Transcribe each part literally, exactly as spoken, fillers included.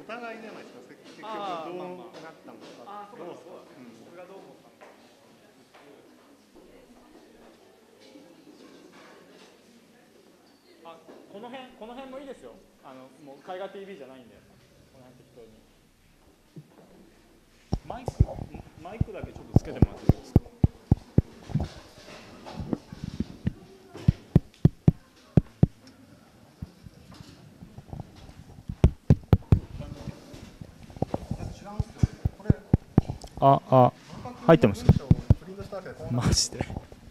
お互いじゃないですか。結局あーどうまあまあなったのか。 ああ、そうだどうそうだ、 うん、 僕がどう思ったのか。あ、この辺、この辺もいいですよ。あの、もう絵画 ティーブイ じゃないんで、この辺適当に。マイク、マイクだけちょっとつけてもらっていいですか。あ、あ、入ってます。マジで。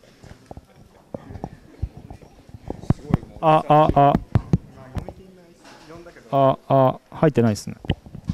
あ、あ、あ、あ、あ、入ってないですね。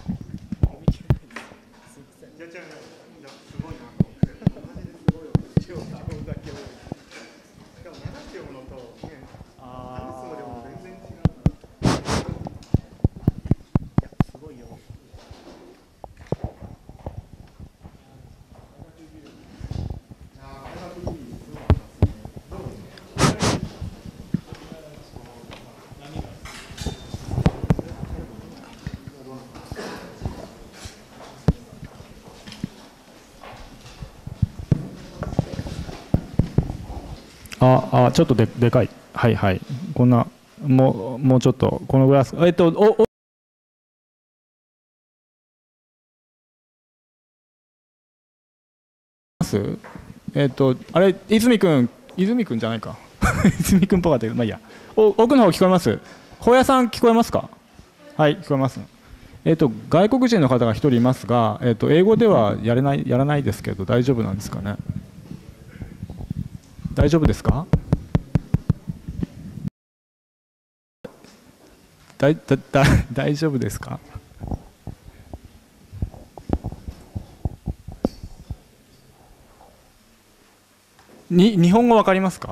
ああ、ちょっとででかい。はいはい。こんな、もう、もうちょっと、このぐらいですか。えっと、お、お、ますえっと、あれ、泉くん、泉くんじゃないか。泉くんっぽかったけど、まあいいや。お、奥の方聞こえます？高野さん聞こえますか？はい、聞こえます。えっと、外国人の方が一人いますが、えっと、英語ではやれない、やらないですけど、大丈夫なんですかね。大丈夫ですか？だいだだ大丈夫ですか？に日本語わかりますか？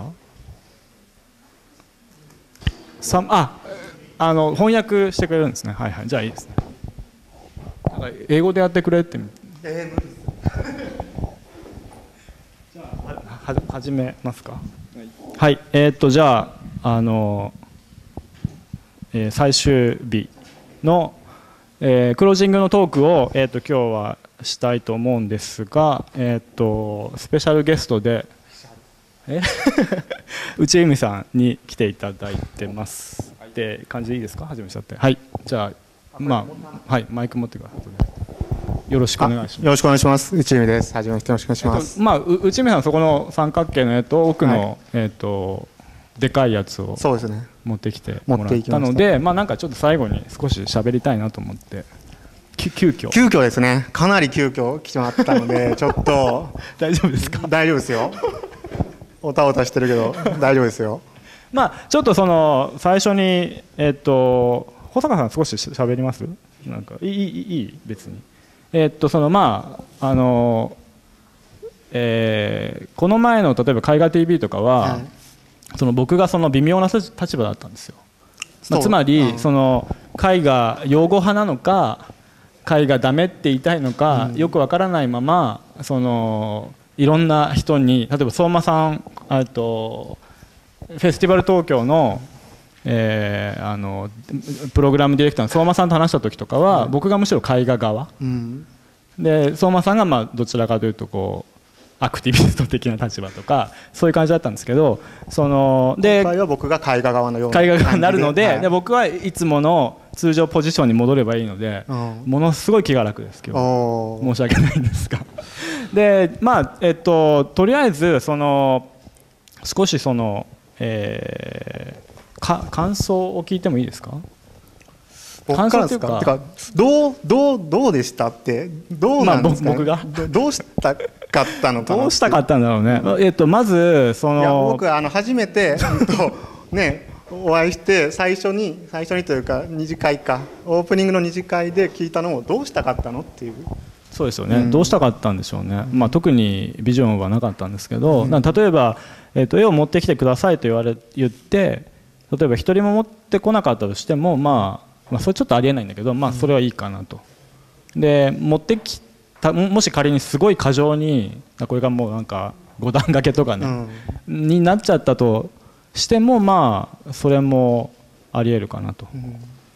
さああの翻訳してくれるんですね。はいはい、じゃあいいですね。なんか英語でやってくれって。 えー、無理ですじゃあはは始めますか。はい、はい、えー、っとじゃああの、えー、最終日の、えー、クロージングのトークを、えー、っと今日はしたいと思うんですが、えー、っとスペシャルゲストでえ内海さんに来ていただいてますって感じでいいですか？始めちゃって。はい、じゃあまあはい、マイク持ってください。よろしくお願いします。 よろしくお願いします。内海です。はじめまして、よろしくお願いします。 えっと、まあ内海さんそこの三角形のえっと奥の、はい、えっとでかいやつをそうですね持ってきてもらったので、まあなんかちょっと最後に少し喋りたいなと思って。急遽急遽ですね。かなり急遽来てもらったのでちょっと大丈夫ですか？ 大丈夫ですよ。おたおたしてるけど大丈夫ですよ。 まあちょっとその最初にえっと保坂さん少し喋ります？なんかいいいいいい別に。えっとそのまああの、えー、この前の例えば絵画 ティーブイ とかは、はい、その僕がその微妙な立場だったんですよ。まあ、つまり、うん、その絵画擁護派なのか絵画ダメって言いたいのか、うん、よくわからないままそのいろんな人に例えば相馬さんあとフェスティバル東京の、えー、あのプログラムディレクターの相馬さんと話した時とかは、うん、僕がむしろ絵画側、うん、で相馬さんがまあどちらかというとこうアクティビスト的な立場とかそういう感じだったんですけど、そので今回は僕が絵画側のような絵画側になるので、はい、で僕はいつもの通常ポジションに戻ればいいので、うん、ものすごい気が楽です今日。申し訳ないんですがでまあえっととりあえずその少しその、えー、か感想を聞いてもいいですか？ 感想というか、てかどうどうどうでしたってどうなんですかね、 まあ、僕がどうしたかったのかなどうしたかったんだろうね、うん、えっとまずそのいや僕あの初めてねお会いして最初に最初にというか二次会かオープニングの二次会で聞いたのをどうしたかったのっていう。 そうですよね、うん、どうしたかったんでしょうね、まあ、特にビジョンはなかったんですけど、うん、例えば、えー、と絵を持ってきてくださいと言われ言って例えば一人も持ってこなかったとしても、まあ、まあそれちょっとありえないんだけど、まあ、それはいいかなと。で持ってきたもし仮にすごい過剰にこれがもうなんか五段掛けとかね、うん、になっちゃったとしてもまあそれもありえるかなと。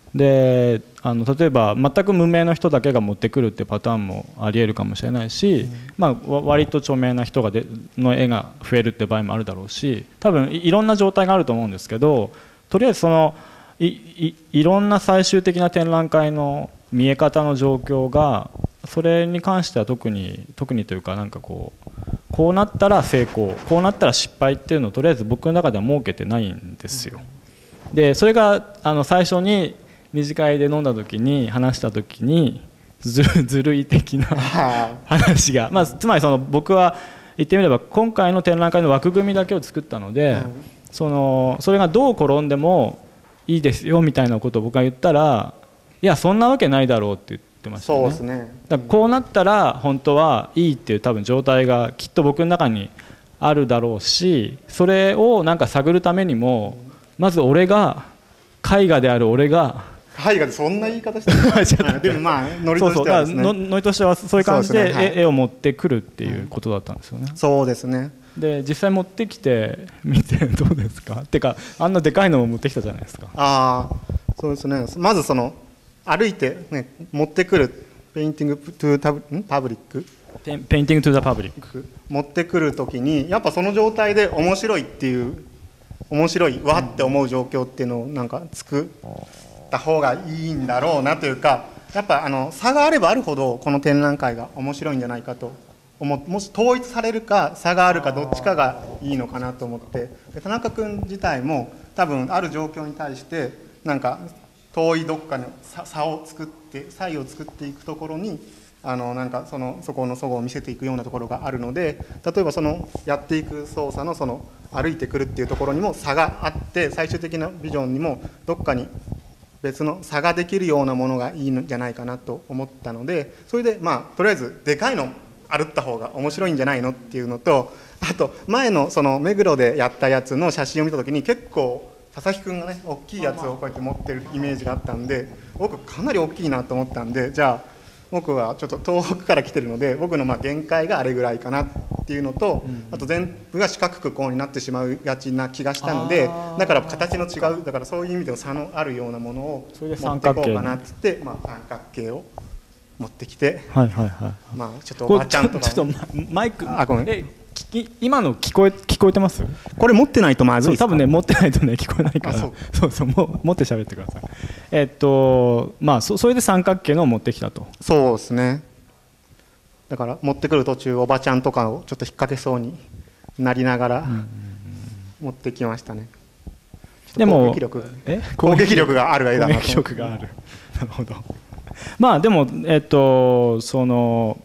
であの例えば全く無名の人だけが持ってくるってパターンもありえるかもしれないし、うん、まあ、割と著名な人がでの絵が増えるって場合もあるだろうし、多分いろんな状態があると思うんですけど、とりあえずその い, い, いろんな最終的な展覧会の見え方の状況が、それに関しては特に特にというか、なんかこうこうなったら成功、こうなったら失敗っていうのをとりあえず僕の中では設けてないんですよ。でそれがあの最初に二次会で飲んだ時に話した時にずるずるい的な話が、まあ、つまりその僕は言ってみれば今回の展覧会の枠組みだけを作ったので、そのそれがどう転んでもいいですよみたいなことを僕が言ったら、いやそんなわけないだろうって言ってましたね。 そうですね。 だからこうなったら本当はいいっていう多分状態がきっと僕の中にあるだろうし、それをなんか探るためにもまず俺が絵画である俺が絵画でそんな言い方してるでもまあノリとしてはですね、 そうそうノリとしてはそういう感じで絵を持ってくるっていうことだったんですよね。 そうですね。 で実際持ってきて見てどうですかってか、あんなでかいのも持ってきたじゃないですか。 ああそうですね。まずその歩いて、ね、持ってくるペインティングトゥーパブリックペインティングトゥーザパブリック持ってくるときにやっぱその状態で面白いっていう面白いわって思う状況っていうのをなんか作った方がいいんだろうなというか、やっぱあの差があればあるほどこの展覧会が面白いんじゃないかと思って、もし統一されるか差があるかどっちかがいいのかなと思って、で田中君自体も多分ある状況に対してなんか遠いどっかの差を作って差異を作っていくところにあのなんかそのそこの齟齬を見せていくようなところがあるので、例えばそのやっていく操作のその歩いてくるっていうところにも差があって、最終的なビジョンにもどっかに別の差ができるようなものがいいんじゃないかなと思ったので、それでまあとりあえずでかいの歩った方が面白いんじゃないのっていうのと、あと前のその目黒でやったやつの写真を見た時に結構佐々木君がね大きいやつをこうやって持ってるイメージがあったんで、僕かなり大きいなと思ったんで、じゃあ僕はちょっと東北から来てるので僕のまあ限界があれぐらいかなっていうのと、あと全部が四角くこうになってしまうがちな気がしたので、だから形の違う、だからそういう意味での差のあるようなものを持っていこうかなっつって、まあ三角形を持ってきて、 はいはいはい、 まあちょっとおばちゃんとかちょっとマイク、あごめん、え今の聞こえ聞こえてます？ これ持ってないとまずいですか？ 多分ね持ってないとね聞こえないから、そうそうそうも持って喋ってください。えっとまあそそれで三角形のを持ってきたと。 そうですね。だから持ってくる途中おばちゃんとかをちょっと引っ掛けそうになりながら持ってきましたね。でも攻撃力え攻撃力がある絵だなと。攻撃力がある。 なるほど。まあでもえっとその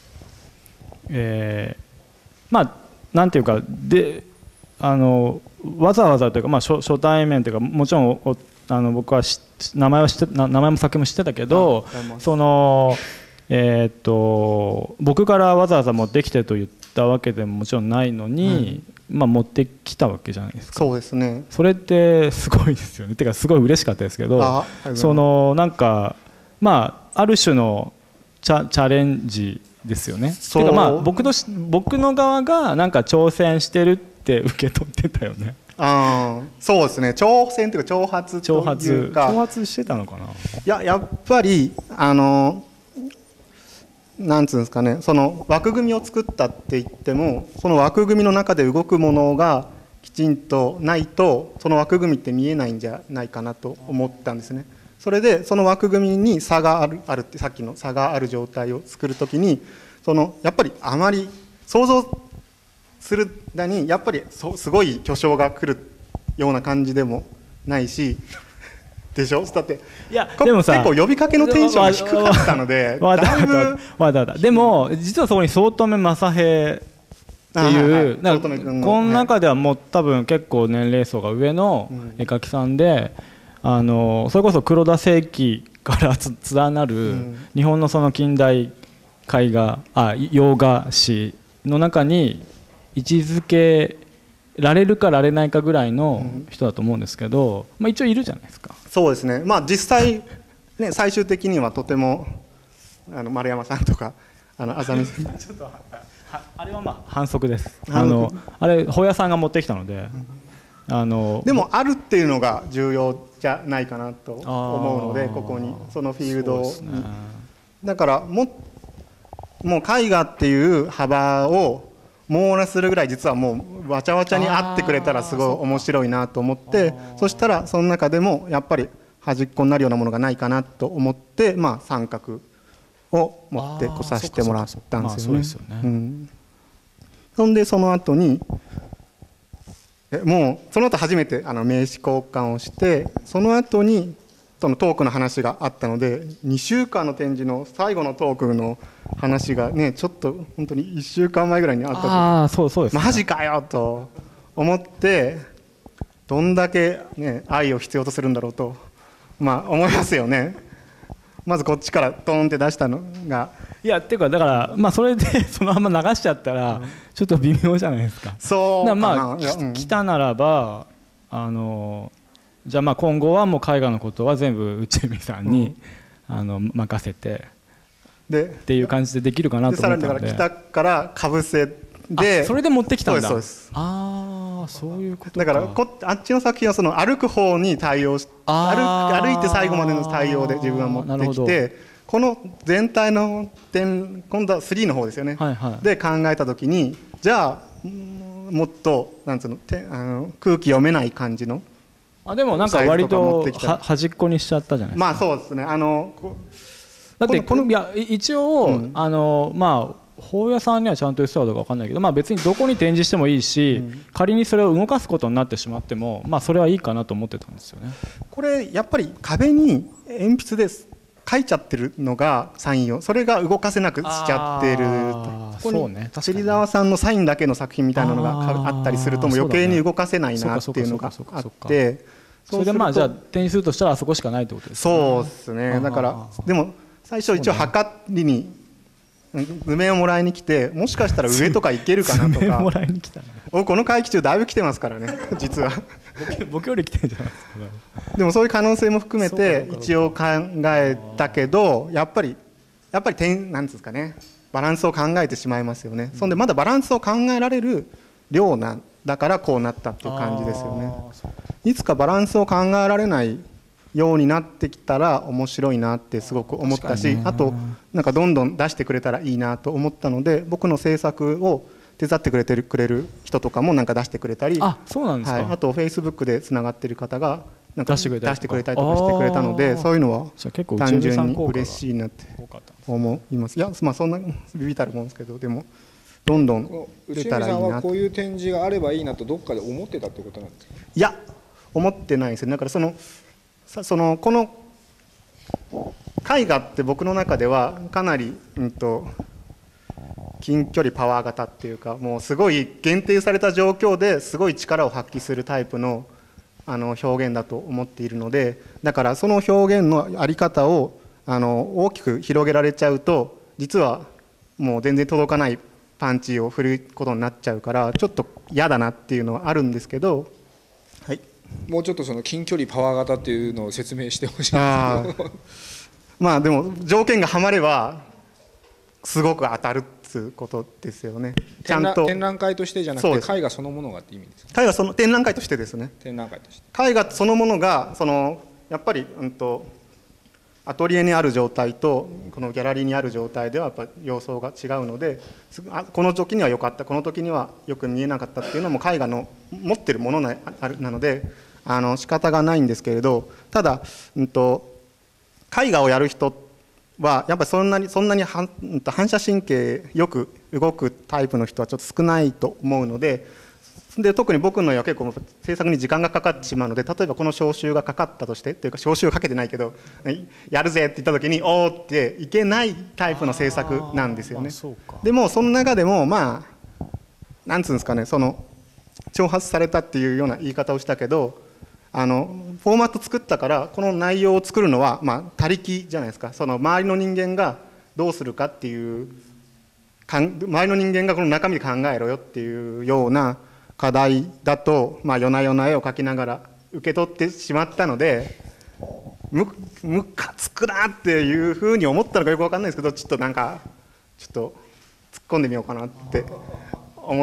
えー、まあなんていうかであのわざわざというか、まあ、初, 初対面というかもちろんおあの僕は名前は知って名前も先も知ってたけど、そのえー、っと僕からわざわざ持ってきてと言ったわけでももちろんないのに、うん、まあ、持ってきたわけじゃないですか。 そうですね。 それってすごいですよね。てかすごい嬉しかったですけど、そのなんかまあある種のチャ、チャレンジですよね。てかまあ僕の僕の側がなんか挑戦してるって受け取ってたよね。 あそうですね。挑戦というか挑発というか挑発挑発してたのかな。いややっぱりあのなんつうんですかね、その枠組みを作ったって言ってもその枠組みの中で動くものがきちんとないとその枠組みって見えないんじゃないかなと思ったんですね。それでその枠組みに差がある、あるってさっきの差がある状態を作るときにそのやっぱりあまり想像する間にやっぱりすごい巨匠が来るような感じでもないしでしょ。だっていやでもさ結構呼びかけのテンションが低かったのでだいぶわだわだでも実はそこに早乙女正平っていうなんかこの中ではもう多分結構年齢層が上の絵描きさんで、うん、あのそれこそ黒田清輝からつ連なる日本のその近代絵画あ洋画史の中に位置づけられるかられないかぐらいの人だと思うんですけど、まあ、一応いるじゃないですか。 そうですね、まあ、実際、ね、最終的にはとてもあの丸山さんとかあの浅見さんちょっとあれはまあ反則です。あのあれホヤさんが持ってきたので、うん、あのでもあるっていうのが重要じゃないかなと思うので、ここにそのフィールドに、 ね、 だからももう絵画っていう幅を網羅するぐらい実はもうわちゃわちゃに合ってくれたらすごい面白いなと思って、そしたらその中でもやっぱり端っこになるようなものがないかなと思って、まあ、三角を持ってこさせてもらったんですよね。うん、そんでその後にえもうその後初めてあの名刺交換をして、その後にそのトークの話があったので、にしゅうかんの展示の最後のトークの話がね、ちょっと本当にいっしゅうかんまえぐらいにあったと、 ああそうそうですね、 マジかよと思って、どんだけ、ね、愛を必要とするんだろうと、まあ、思いますよね。まずこっちからドーンって出したのが、 いやっていうかだから、まあ、それでそのまま流しちゃったらちょっと微妙じゃないですか。 そうかな、 まあ、うん、来たならばあのじゃあまあ今後はもう絵画のことは全部内海さんに、うん、あの任せてでっていう感じでできるかなと思ったので、 でさらにだから来たからかぶせで、 それで持ってきたんだ。 そうです、そうです。 ああそういうことか。 だからこあっちの作品はその歩く方に対応し 歩, 歩いて最後までの対応で自分は持ってきて、この全体の点今度はスリーの方ですよね、はいはい、で考えた時にじゃあもっとなんつうのてあの空気読めない感じの、 あでもなんか割とは端っこにしちゃったじゃないですか。 まあそうですね、あのだってこのいや一応、うん、あのまあ法屋さんにはちゃんと言ってたかどうか分かんないけど、まあ、別にどこに展示してもいいし、うん、仮にそれを動かすことになってしまっても、まあ、それはいいかなと思ってたんですよね。これやっぱり壁に鉛筆です書いちゃってるのがサインを、それが動かせなくしちゃってると、ここに芹沢さんのサインだけの作品みたいなのがあったりするともう余計に動かせないなっていうのがあって、 それでまあじゃあ展示するとしたらあそこしかないってことですね。 そうですね。だからでも最初一応測りに図面をもらいに来て、もしかしたら上とか行けるかなとか僕この会期中だいぶ来てますからね実は僕より来てるじゃないですか。 でもそういう可能性も含めて一応考えたけど、やっぱりやっぱり点なんですかね、バランスを考えてしまいますよね、うん、そんでまだバランスを考えられる量なんだからこうなったっていう感じですよね。いつかバランスを考えられないようになってきたら面白いなってすごく思ったし、あとなんかどんどん出してくれたらいいなと思ったので、僕の制作を手伝ってくれてるくれる人とかもなんか出してくれたり、 あ、そうなんですか。 はい、あとフェイスブックでつながってる方がなんか出してくれたりとかしてくれたので、そういうのは単純に嬉しいなって思います。いや、まあそんなビビたるもんですけど、でもどんどん出たらいいな。 内海さんはこういう展示があればいいなとどっかで思ってたってことなんですか。 いや、思ってないですよ。だからそのそのこの絵画って僕の中ではかなり、うんと、近距離パワー型っていうか、もうすごい限定された状況ですごい力を発揮するタイプの、あの表現だと思っているので、だからその表現のあり方をあの大きく広げられちゃうと、実はもう全然届かないパンチを振ることになっちゃうから、ちょっと嫌だなっていうのはあるんですけど、はい、 もうちょっとその近距離パワー型っていうのを説明してほしいんですけどまあでも条件がはまればすごく当たるっていうことですよね。 ちゃんと展覧会としてじゃなくて絵画そのものがって意味ですか。 絵画その展覧会としてですね。 展覧会として絵画そのものがそのやっぱり、うんと、アトリエにある状態とこのギャラリーにある状態ではやっぱ様相が違うので、この時には良かった、この時にはよく見えなかったっていうのも絵画の持ってるものなので、あの仕方がないんですけれど、ただ、うんと、絵画をやる人はやっぱりそんなにそんなに反射神経よく動くタイプの人はちょっと少ないと思うので、で特に僕の絵は結構制作に時間がかかってしまうので、例えばこの招集がかかったとしてっていうか、招集をかけてないけどやるぜって言った時におーっていけないタイプの制作なんですよね。でもその中でもまあなんつうんですかね、その挑発されたっていうような言い方をしたけど、あのフォーマット作ったからこの内容を作るのはまあ他力じゃないですか。その周りの人間がどうするかっていう、周りの人間がこの中身で考えろよっていうような課題だと、まあ、夜な夜な絵を描きながら受け取ってしまったので、むむかつくなっていうふうに思ったのかよく分かんないですけど、ちょっとなんかちょっと突っ込んでみようかなって思っ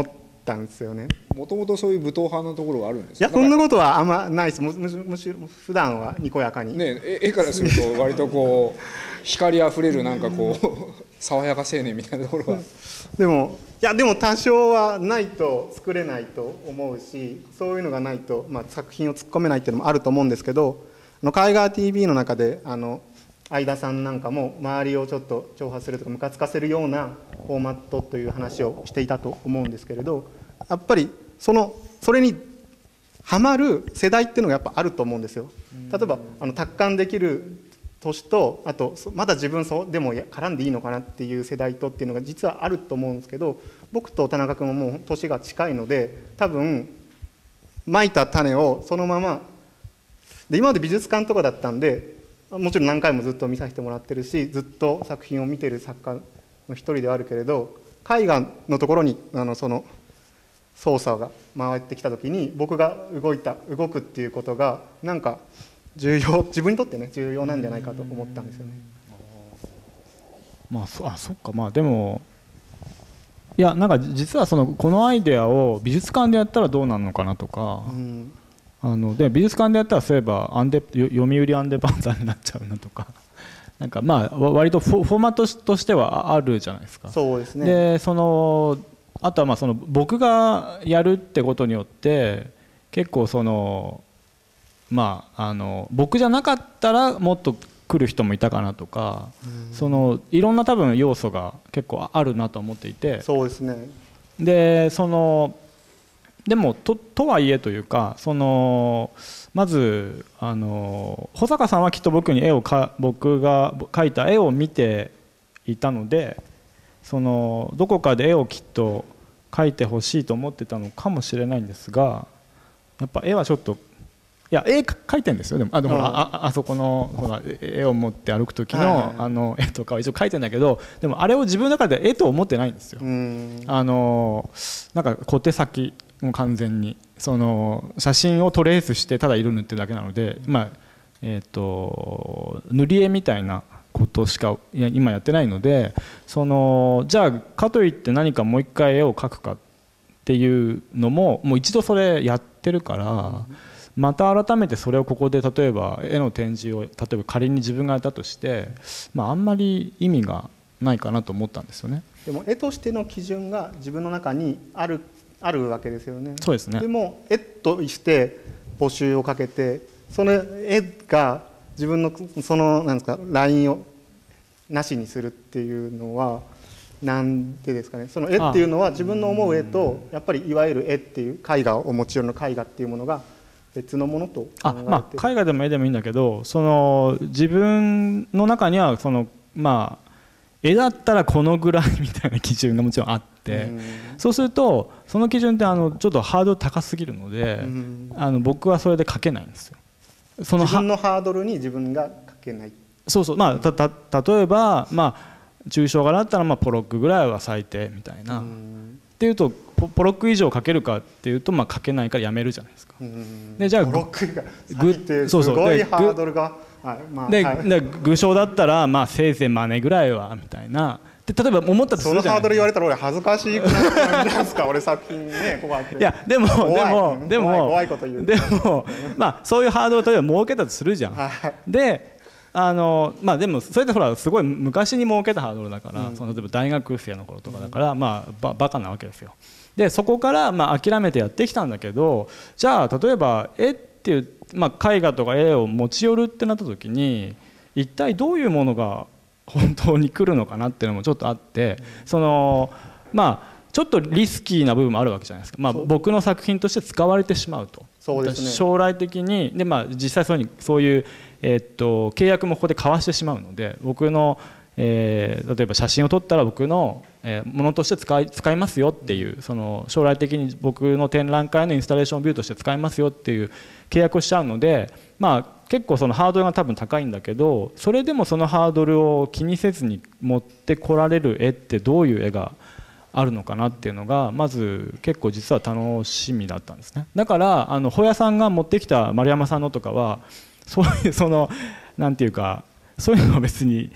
たんですよね。 もともとそういう武闘派のところがあるんですか。 いやそんなことはあんまないです。むむしむしろ普段はにこやかに、 ね、絵からすると割とこう光あふれるなんかこう爽やか青年みたいなところがでもいやでも多少はないと作れないと思うし、そういうのがないと、まあ、作品を突っ込めないっていうのもあると思うんですけど、あの海外 ティーブイ の中であの相田さんなんかも周りをちょっと挑発するとかムカつかせるようなフォーマットという話をしていたと思うんですけれど、やっぱりそのそれにハマる世代っていうのがやっぱあると思うんですよ。例えばあの達観できる年と、あとまだ自分そうでも絡んでいいのかなっていう世代とっていうのが実はあると思うんですけど、僕と田中君はもう年が近いので、多分まいた種をそのままで、今まで美術館とかだったんでもちろん何回もずっと見させてもらってるし、ずっと作品を見てる作家の一人ではあるけれど、絵画のところにあのその操作が回ってきた時に僕が動いた動くっていうことがなんか重要、自分にとってね重要なんじゃないかと思ったんですよね。 まあそあそっか、まあでもいやなんか実はそのこのアイデアを美術館でやったらどうなるのかなとか、うん、あので美術館でやったらそういえばアンデ読売アンデパンザーになっちゃうなとかなんかまあ割とフォーマットとしてはあるじゃないですか。 そうですね。 でそのあとはまあその僕がやるってことによって結構そのまああの僕じゃなかったらもっと来る人もいたかなとか、そのいろんな多分要素が結構あるなと思っていて、 そうですね。 でそのでも と, とはいえというか、そのまずあの保坂さんはきっと僕に絵をか僕が描いた絵を見ていたので、そのどこかで絵をきっと描いてほしいと思ってたのかもしれないんですが、やっぱ絵はちょっといや絵描いてるんですよ。でも あ, でも、うん、あ, あそこのほら絵を持って歩く時 の,、はいはいはい、あの絵とかは一応描いてるんだけど、でもあれを自分の中で絵と思ってないんですよ。うんあのなんか小手先もう完全にその写真をトレースしてただ色塗ってるだけなので、まあえー、と塗り絵みたいなことしか今やってないので、そのじゃあかといって何かもう一回絵を描くかっていうのももう一度それやってるから、また改めてそれをここで例えば絵の展示を例えば仮に自分がやったとして、まあ、あんまり意味がないかなと思ったんですよね。 でも絵としての基準が自分の中にあるあるわけですよね。 そうですね。 でも絵として募集をかけて、その絵が自分のそのなんですかラインをなしにするっていうのはなんでですかね。その絵っていうのは自分の思う絵とやっぱりいわゆる絵っていう絵画をもちろんの絵画っていうものが別のものと考えて、 あ、まあ、絵画でも絵でもいいんだけど、その自分の中にはそのまあ絵だったらこのぐらいみたいな基準がもちろんあって、そうするとその基準ってあのちょっとハードル高すぎるので、あの僕はそれで描けないんですよ。 その自分のハードルに自分が描けない。 そうそう、まあ、たた例えば、まあ、抽象画だったらまあポロックぐらいは最低みたいなっていうと、ポ, ポロック以上描けるかっていうと、まあ、描けないからやめるじゃないですか。 でじゃあポロックが最低、すごいハードルが。はいまあ、 で、 はい、 で具象だったら、まあ、せいぜい真似ぐらいはみたいな。で例えば思ったとするじゃない。 そのハードル言われたら俺恥ずかしいくなるんですか俺作品ねこうやって。 いやでもでもでも怖いこと言う。 でもまあそういうハードルを例えば設けたとするじゃん。はい、であのまあでもそれってほらすごい昔に設けたハードルだから、うん、その例えば大学生の頃とかだから、うん、まあババカなわけですよ。でそこからまあ諦めてやってきたんだけど、じゃあ例えば絵っていう、まあ、絵画とか絵を持ち寄るってなった時に一体どういうものが本当に来るのかなっていうのもちょっとあって、そのまあちょっとリスキーな部分もあるわけじゃないですか。まあ、僕の作品として使われてしまうと。 そうですね、 将来的にで、まあ、実際そういうそういう、えー、っと契約もここで交わしてしまうので、僕の、えー、例えば写真を撮ったら僕の、えー、ものとして使い、使いますよっていう、その将来的に僕の展覧会のインスタレーションビューとして使いますよっていう契約をしちゃうので、まあ結構そのハードルが多分高いんだけど、それでもそのハードルを気にせずに持ってこられる絵ってどういう絵があるのかなっていうのがまず結構実は楽しみだったんですね。だからあのホヤさんが持ってきた丸山さんのとかはそういうそのなんていうかそういうのは別に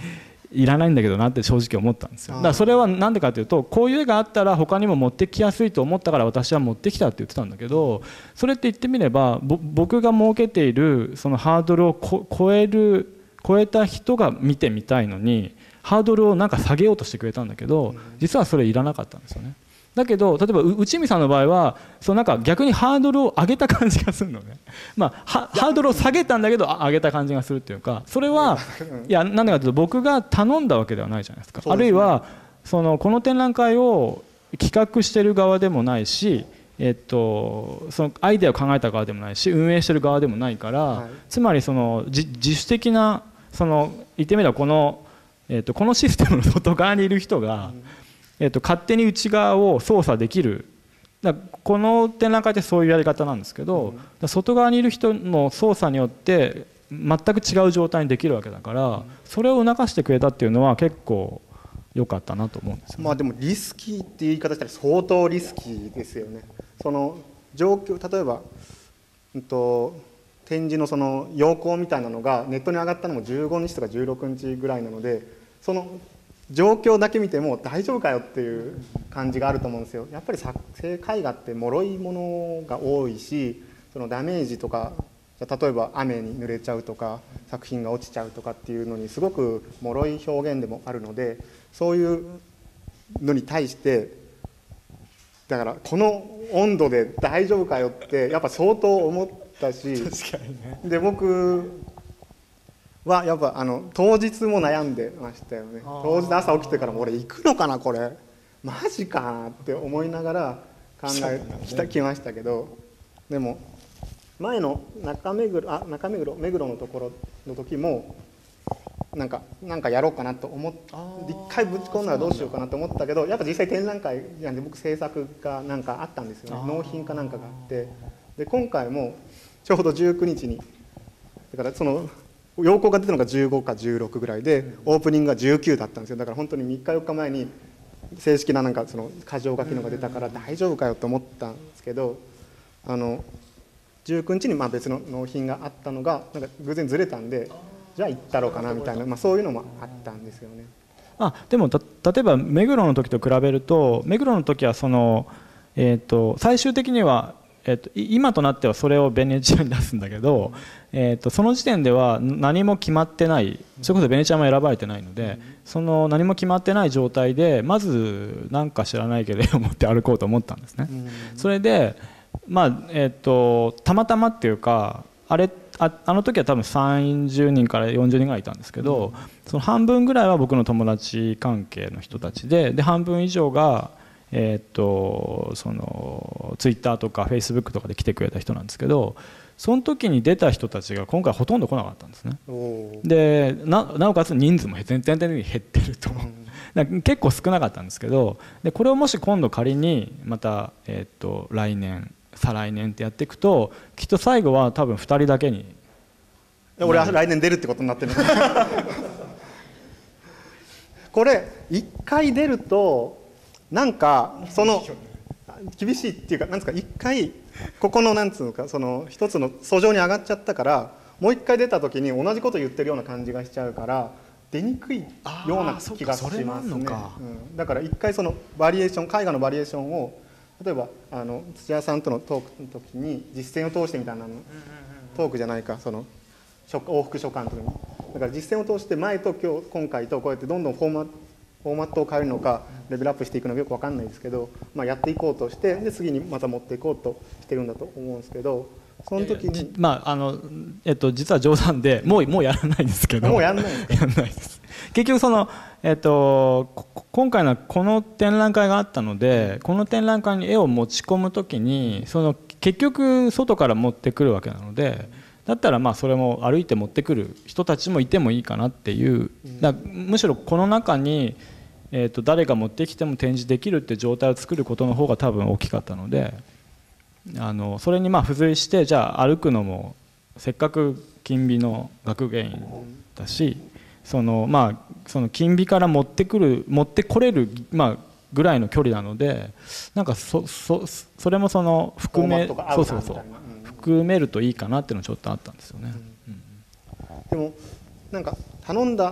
いらないんだけどなって正直思ったんですよ。だからそれはなんでかというと、こういう絵があったら他にも持ってきやすいと思ったから私は持ってきたって言ってたんだけど、それって言ってみれば僕が設けているそのハードルをこ超える超えた人が見てみたいのにハードルをなんか下げようとしてくれたんだけど、実はそれいらなかったんですよね。だけど例えば内海さんの場合はそのなんか逆にハードルを上げた感じがするのね、まあ、ハードルを下げたんだけど上げた感じがするっていうか、それはいやなんでかというと僕が頼んだわけではないじゃないですか。あるいはそのこの展覧会を企画してる側でもないし、えっと、そのアイデアを考えた側でもないし運営してる側でもないから、はい、つまりその自主的なその言ってみればこの、えっと、このシステムの外側にいる人が、うんえー、と勝手に内側を操作できる。だこの展覧会ってそういうやり方なんですけど、うん、外側にいる人の操作によって全く違う状態にできるわけだから、うん、それを促してくれたっていうのは結構良かったなと思うんですよね。 まあでもリスキーっていう言い方したら相当リスキーですよね。その状況例えば、うん、と展示のその要項みたいなのがネットに上がったのもじゅうごにちとかじゅうろくにちぐらいなので、その状況だけ見ても大丈夫かよっていう感じがあると思うんですよ。やっぱり作成絵画って脆いものが多いし、そのダメージとか例えば雨に濡れちゃうとか作品が落ちちゃうとかっていうのにすごく脆い表現でもあるので、そういうのに対してだからこの温度で大丈夫かよってやっぱ相当思ったし、 確かにね。 で僕はやっぱあの当日も悩んでましたよね。当日朝起きてからも俺行くのかなこれマジかなって思いながら考えきたきましたけど、でも前の中目黒あ中目黒目黒のところの時もなんかなんかやろうかなと思って一回ぶち込んだらどうしようかなと思ったけど、やっぱ実際展覧会なんで僕制作がなんかあったんですよね。納品かなんかがあって、で今回もちょうどじゅうくにちにだからその要項が出たのがじゅうごかじゅうろくぐらいで、オープニングがじゅうくだったんですよ。だから本当にみっかよっかまえに正式ななんかその箇条書きのが出たから大丈夫かよと思ったんですけど、あのじゅうくにちにまあ別の納品があったのがなんか偶然ずれたんで、じゃあ行ったろうかなみたいな、まあ、そういうのもあったんですよね。 あでもた例えば目黒の時と比べると、目黒の時はその、えー、と最終的にはえっと、今となってはそれをベネチアに出すんだけど、えっと、その時点では何も決まってない、それこそベネチアも選ばれてないので、その何も決まってない状態でまず何か知らないけど絵を持って歩こうと思ったんですね。それで、まあえっと、たまたまっていうかあれ あ, あの時は多分さんじゅうにんからよんじゅうにんぐらいいたんですけど、その半分ぐらいは僕の友達関係の人たちで、で半分以上がえー、っとそのツイッターとかフェイスブックとかで来てくれた人なんですけど、その時に出た人たちが今回ほとんど来なかったんですね。で な, なおかつ人数も全然的に減ってると結構少なかったんですけど、でこれをもし今度仮にまた、えー、っと来年再来年ってやっていくと、きっと最後は多分ふたりだけに。 俺は来年出るってことになってるこれいっかい出るとなんかその厳しいっていうか、なんですか、一回ここのなんつうのか、その一つの訴状に上がっちゃったから、もう一回出た時に同じこと言ってるような感じがしちゃうから出にくいような気がしますね。うん、だから一回そのバリエーション絵画のバリエーションを例えばあの土屋さんとのトークの時に実践を通してみたいなの、トークじゃないか、その往復書簡の時にだから実践を通して前と今日今回とこうやってどんどんフォーマットフォーマットを変えるのかレベルアップしていくのかよく分かんないですけど、まあ、やっていこうとして、で次にまた持っていこうとしてるんだと思うんですけど、その時にまああの、えっと、実は冗談でもう、もうやらないですけど、 もうやらないですか？ やらないです。結局その、えっと、今回のこの展覧会があったので、この展覧会に絵を持ち込む時にその結局外から持ってくるわけなので、だったらまあそれも歩いて持ってくる人たちもいてもいいかなっていう、だむしろこの中に、えーと誰が持ってきても展示できるって状態を作ることの方が多分大きかったので、あのそれにまあ付随して、じゃあ歩くのもせっかく金美の学芸員だし、そのまあその金美から持ってくる持ってこれるまあぐらいの距離なので、なんか そ, そ, それもその含めそうそうそう含めるといいかなっていうのはちょっとあったんですよね。 うんうん、でもなんか頼んだ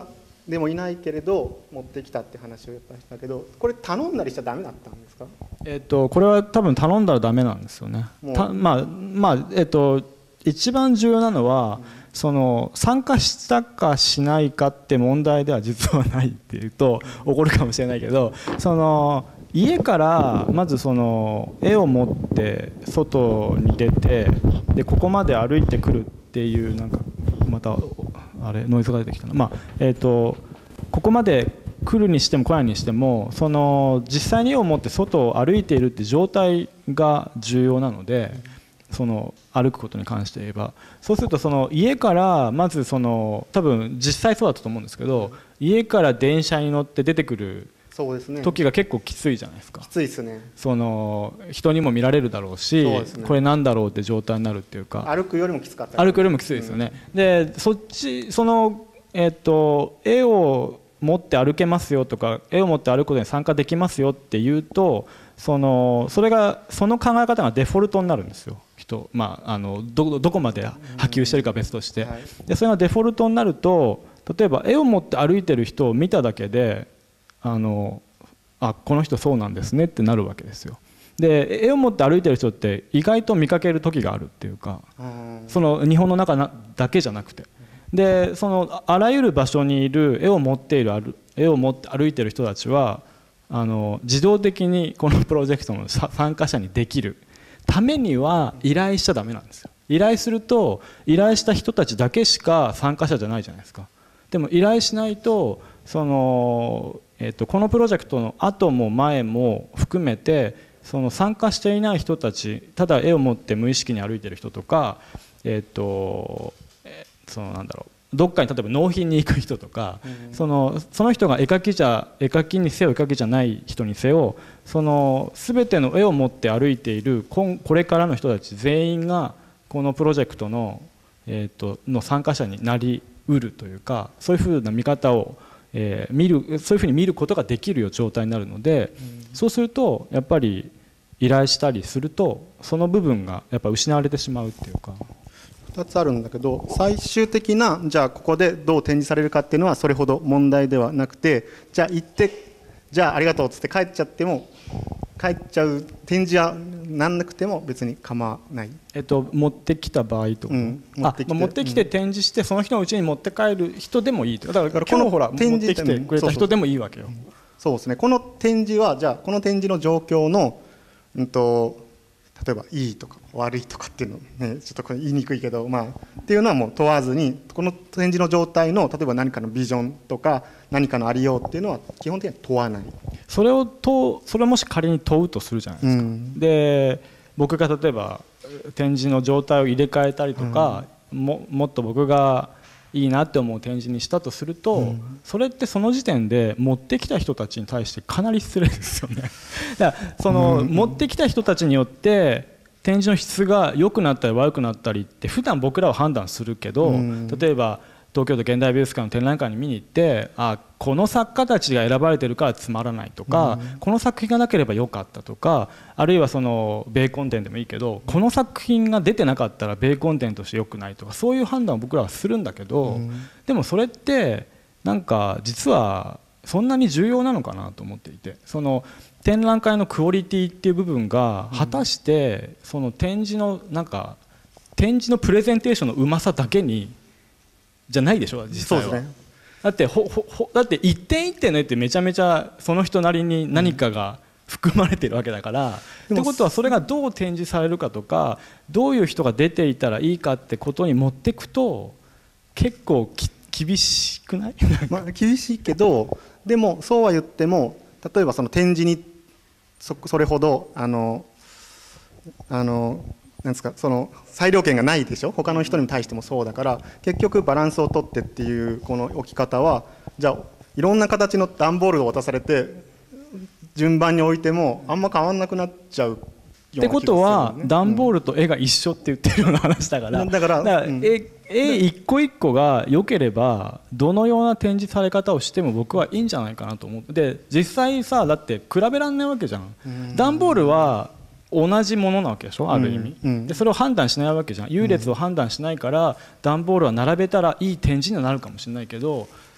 でもいないけれど持ってきたって話をやっぱりしたけど、これ頼んだりしちゃダメだったんですか？ えっとこれは多分頼んだらダメなんですよね。たまあまあえっと一番重要なのは、うん、その参加したかしないかって問題では実はないっていうと怒るかもしれないけど、その家からまずその絵を持って外に出て、でここまで歩いてくるっていう、なんかまたあれノイズが出てきたな、まあえー、とここまで来るにしても来ないにしても、その実際に絵を持って外を歩いているって状態が重要なので、その歩くことに関して言えば、そうするとその家からまずその多分実際そうだったと思うんですけど、家から電車に乗って出てくる時が結構きついじゃないですか。 きついですね。 その人にも見られるだろうし、ね、これなんだろうって状態になるっていうか、 歩くよりもきつかった、 歩くよりもきついですよね、うん、でそっちその、えー、と絵を持って歩けますよとか、絵を持って歩くことに参加できますよっていうと、そのそれがその考え方がデフォルトになるんですよ。人、まあ、あの ど, どこまで波及してるか別として、うんはい、でそれがデフォルトになると、例えば絵を持って歩いてる人を見ただけで、あのあこの人そうなんですねってなるわけですよ。で絵を持って歩いてる人って意外と見かける時があるっていうか、その日本の中なだけじゃなくて、でそのあらゆる場所にいる絵を持っている絵を持って歩いてる人たちは、あの自動的にこのプロジェクトの参加者にできるためには依頼しちゃダメなんですよ。依頼すると依頼した人たちだけしか参加者じゃないじゃないですか。でも依頼しないと、そのえー、とこのプロジェクトの後も前も含めて、その参加していない人たち、ただ絵を持って無意識に歩いている人とか、えーとえー、そのなんだろうどっかに例えば納品に行く人とか、うん、そのその人が絵描きじゃ絵描きにせよ絵描きじゃない人にせよ、その全ての絵を持って歩いているこれからの人たち全員がこのプロジェクトの、えー、との参加者になりうるというか、そういうふうな見方をえー、見るそういうふうに見ることができるよう状態になるので、うん、そうするとやっぱり依頼したりするとその部分がやっぱ失われてしまうっていうか。 ふたつあるんだけど、最終的なじゃあここでどう展示されるかっていうのはそれほど問題ではなくて、じゃあ行ってじゃあありがとうっつって帰っちゃっても帰っちゃう展示はなんなくても別に構わない、 えっと、持ってきた場合とか、うん、持ってきて、あ、持ってきて展示して、うん、その人のうちに持って帰る人でもいいと。だから今日ほら持ってきてくれた人でもいいわけよ。 そうですね。この展示はじゃあこの展示の状況の、うんと例えばいいとか悪いとかっていうのね、ちょっとこれ言いにくいけど、まあっていうのはもう問わずに、この展示の状態の例えば何かのビジョンとか何かのありようっていうのは基本的には問わない。 それを問う、それをもし仮に問うとするじゃないですか、うん、で僕が例えば展示の状態を入れ替えたりとか、うん、も, もっと僕がいいなって思う展示にしたとすると、うん、それってその時点で持ってきた人たちに対してかなり失礼ですよね。だからその、うん、持ってきた人たちによって展示の質が良くなったり悪くなったりって普段僕らは判断するけど、うん、例えば東京都現代美術館の展覧会に見に行って、あ、この作家たちが選ばれてるからつまらないとか、うん、この作品がなければよかったとか、あるいはその米コン展でもいいけど、この作品が出てなかったら米コン展として良くないとか、そういう判断を僕らはするんだけど、うん、でもそれってなんか実はそんなに重要なのかなと思っていて、その展覧会のクオリティっていう部分が果たしてその展示のなんか展示のプレゼンテーションのうまさだけにじゃないでしょ実際は。そうですね。だってほほほだって一点一点の絵ってめちゃめちゃその人なりに何かが含まれてるわけだから、うん、ってことはそれがどう展示されるかとか、どういう人が出ていたらいいかってことに持っていくと結構き厳しくない？ まあ厳しいけど、でもそうは言っても例えばその展示に そ, それほどあのあのなんですか、その裁量権がないでしょ、他の人に対してもそうだから、結局バランスをとってっていうこの置き方は、じゃあいろんな形の段ボールを渡されて順番に置いてもあんま変わんなくなっちゃうような気がするよね。 ってことは段ボールと絵が一緒って言ってるような話だから、うん、だから、だから、うん、絵, 絵一個一個が良ければどのような展示され方をしても僕はいいんじゃないかなと思って、で実際さ、だって比べらんないわけじゃん。段ボールは同じものなわけでしょ、ある意味、うんうん、でそれを判断しないわけじゃん。優劣を判断しないから段ボールは並べたらいい展示にはなるかもしれないけど、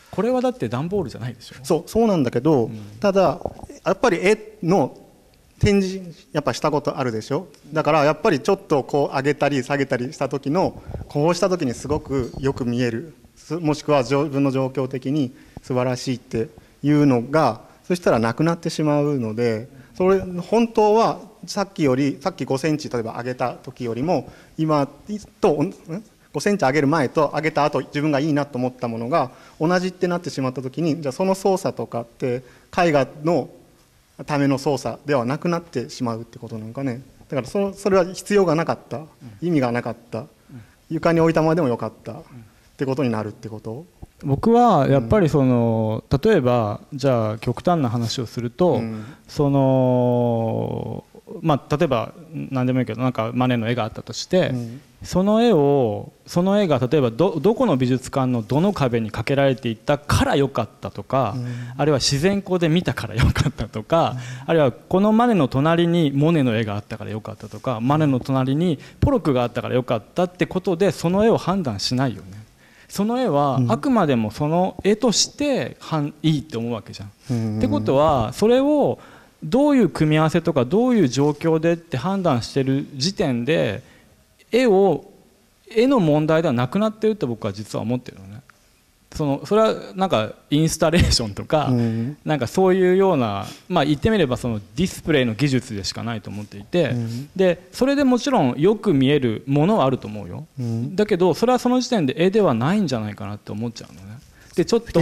これはだって段ボールじゃないでしょ。 そうそうなんだけど、うん、ただやっぱり絵の展示やっぱしたことあるでしょ。だからやっぱりちょっとこう上げたり下げたりした時のこうした時にすごくよく見える、もしくは自分の状況的に素晴らしいっていうのがそしたらなくなってしまうので、それ本当はさっきよりさっきごセンチ例えば上げた時よりも今とごセンチ上げる前と上げた後自分がいいなと思ったものが同じってなってしまった時に、じゃあその操作とかって絵画のための操作ではなくなってしまうってことなのかね。だから そ, それは必要がなかった、意味がなかった、床に置いたままでもよかったってことになるってこと。 僕はやっぱりその、うん、例えばじゃあ極端な話をすると、うん、そのまあ例えば何でもいいけどなんかマネの絵があったとして、うん、その絵をその絵が例えば ど, どこの美術館のどの壁にかけられていったから良かったとか、うん、あるいは自然光で見たから良かったとか、うん、あるいはこのマネの隣にモネの絵があったから良かったとか、マネの隣にポロックがあったから良かったってことでその絵を判断しないよね。その絵はあくまでもその絵としていいって思うわけじゃん。うん、ってことはそれをどういう組み合わせとかどういう状況でって判断してる時点で絵を絵の問題ではなくなってるって僕は実は思ってるのね。そのそれはなんかインスタレーションとか、うん、なんかそういうような、まあ言ってみればそのディスプレイの技術でしかないと思っていて、うん、でそれでもちろんよく見えるものはあると思うよ、うん、だけどそれはその時点で絵ではないんじゃないかなって思っちゃうのね。でちょっと、うん、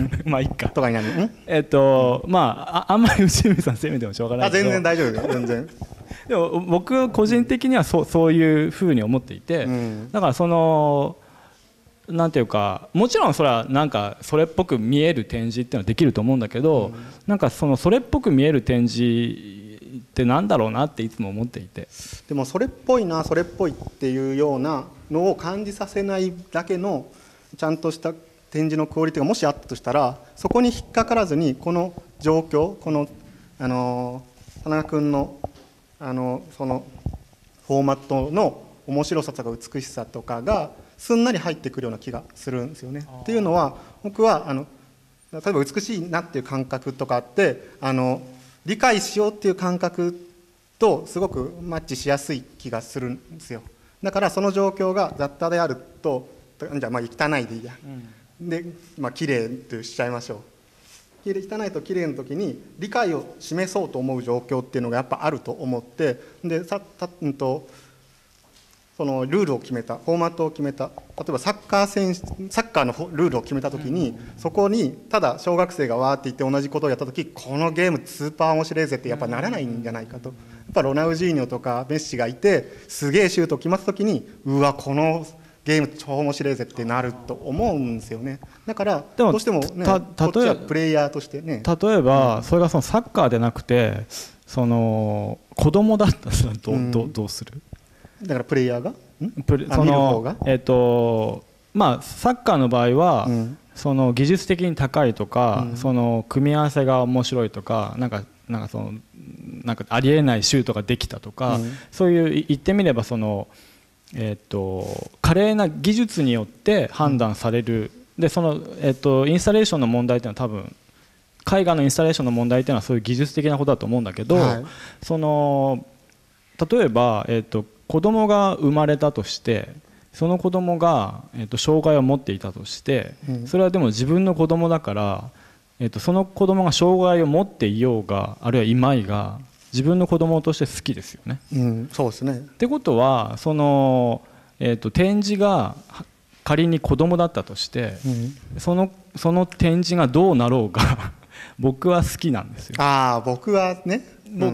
まあいいかとかになる、んえっと、うん、まあ あ, あんまり内海さん責めてもしょうがないけど、 あ全然大丈夫よ全然でも僕個人的にはそう、そういうふうに思っていて、うん、だからそのなんていうかもちろんそれはなんかそれっぽく見える展示っていうのはできると思うんだけど、うん、なんかそのそれっぽく見える展示ってなんだろうなっていつも思っていて、 でもそれっぽいなそれっぽいっていうようなのを感じさせないだけのちゃんとした展示のクオリティがもしあったとしたら、そこに引っかからずにこの状況このあの田中君のあのそのフォーマットの面白さとか美しさとかがすんなり入ってくるような気がするんですよね。っていうのは僕はあの例えば美しいなっていう感覚とかってあの理解しようっていう感覚とすごくマッチしやすい気がするんですよ。だからその状況が雑多であるとじゃあまあ汚いでいいや、うん、でまあ綺麗としちゃいましょう。汚いと綺麗の時に理解を示そうと思う状況っていうのがやっぱあると思って、でさた、うんとそのルールを決めたフォーマットを決めた、例えばサッカー選手サッカーのルールを決めた時に、そこにただ小学生がわーって言って同じことをやった時このゲームスーパー面白いぜってやっぱならないんじゃないかと。やっぱロナウジーニョとかメッシがいてすげえシュート決まった時にうわこのゲーム超面白いぜってなると思うんですよね。だからどうしてもねこっちはプレイヤーとしてね、 例えばそれがそのサッカーでなくてその子供だったらどう、うん、どう、どうする？ だからプレイヤーがプレそのえっとまあサッカーの場合は、うん、その技術的に高いとか、うん、その組み合わせが面白いとかなんかなんかそのなんかありえないシュートができたとか、うん、そういう言ってみればそのえー、と華麗な技術によって判断される、うん、でその、えー、とインスタレーションの問題というのは多分絵画のインスタレーションの問題というのはそういう技術的なことだと思うんだけど、はい、その例えば、えー、と子供が生まれたとしてその子供が、えー、と障害を持っていたとして、うん、それはでも自分の子供だから、えー、とその子供が障害を持っていようがあるいはいまいが自分の子供として好きですよね。 うん、そうですね。 ってことはその、えーと、展示が仮に子供だったとして、うん、そのその展示がどうなろうが僕は好きなんですよ。 ああ僕はね、 うん、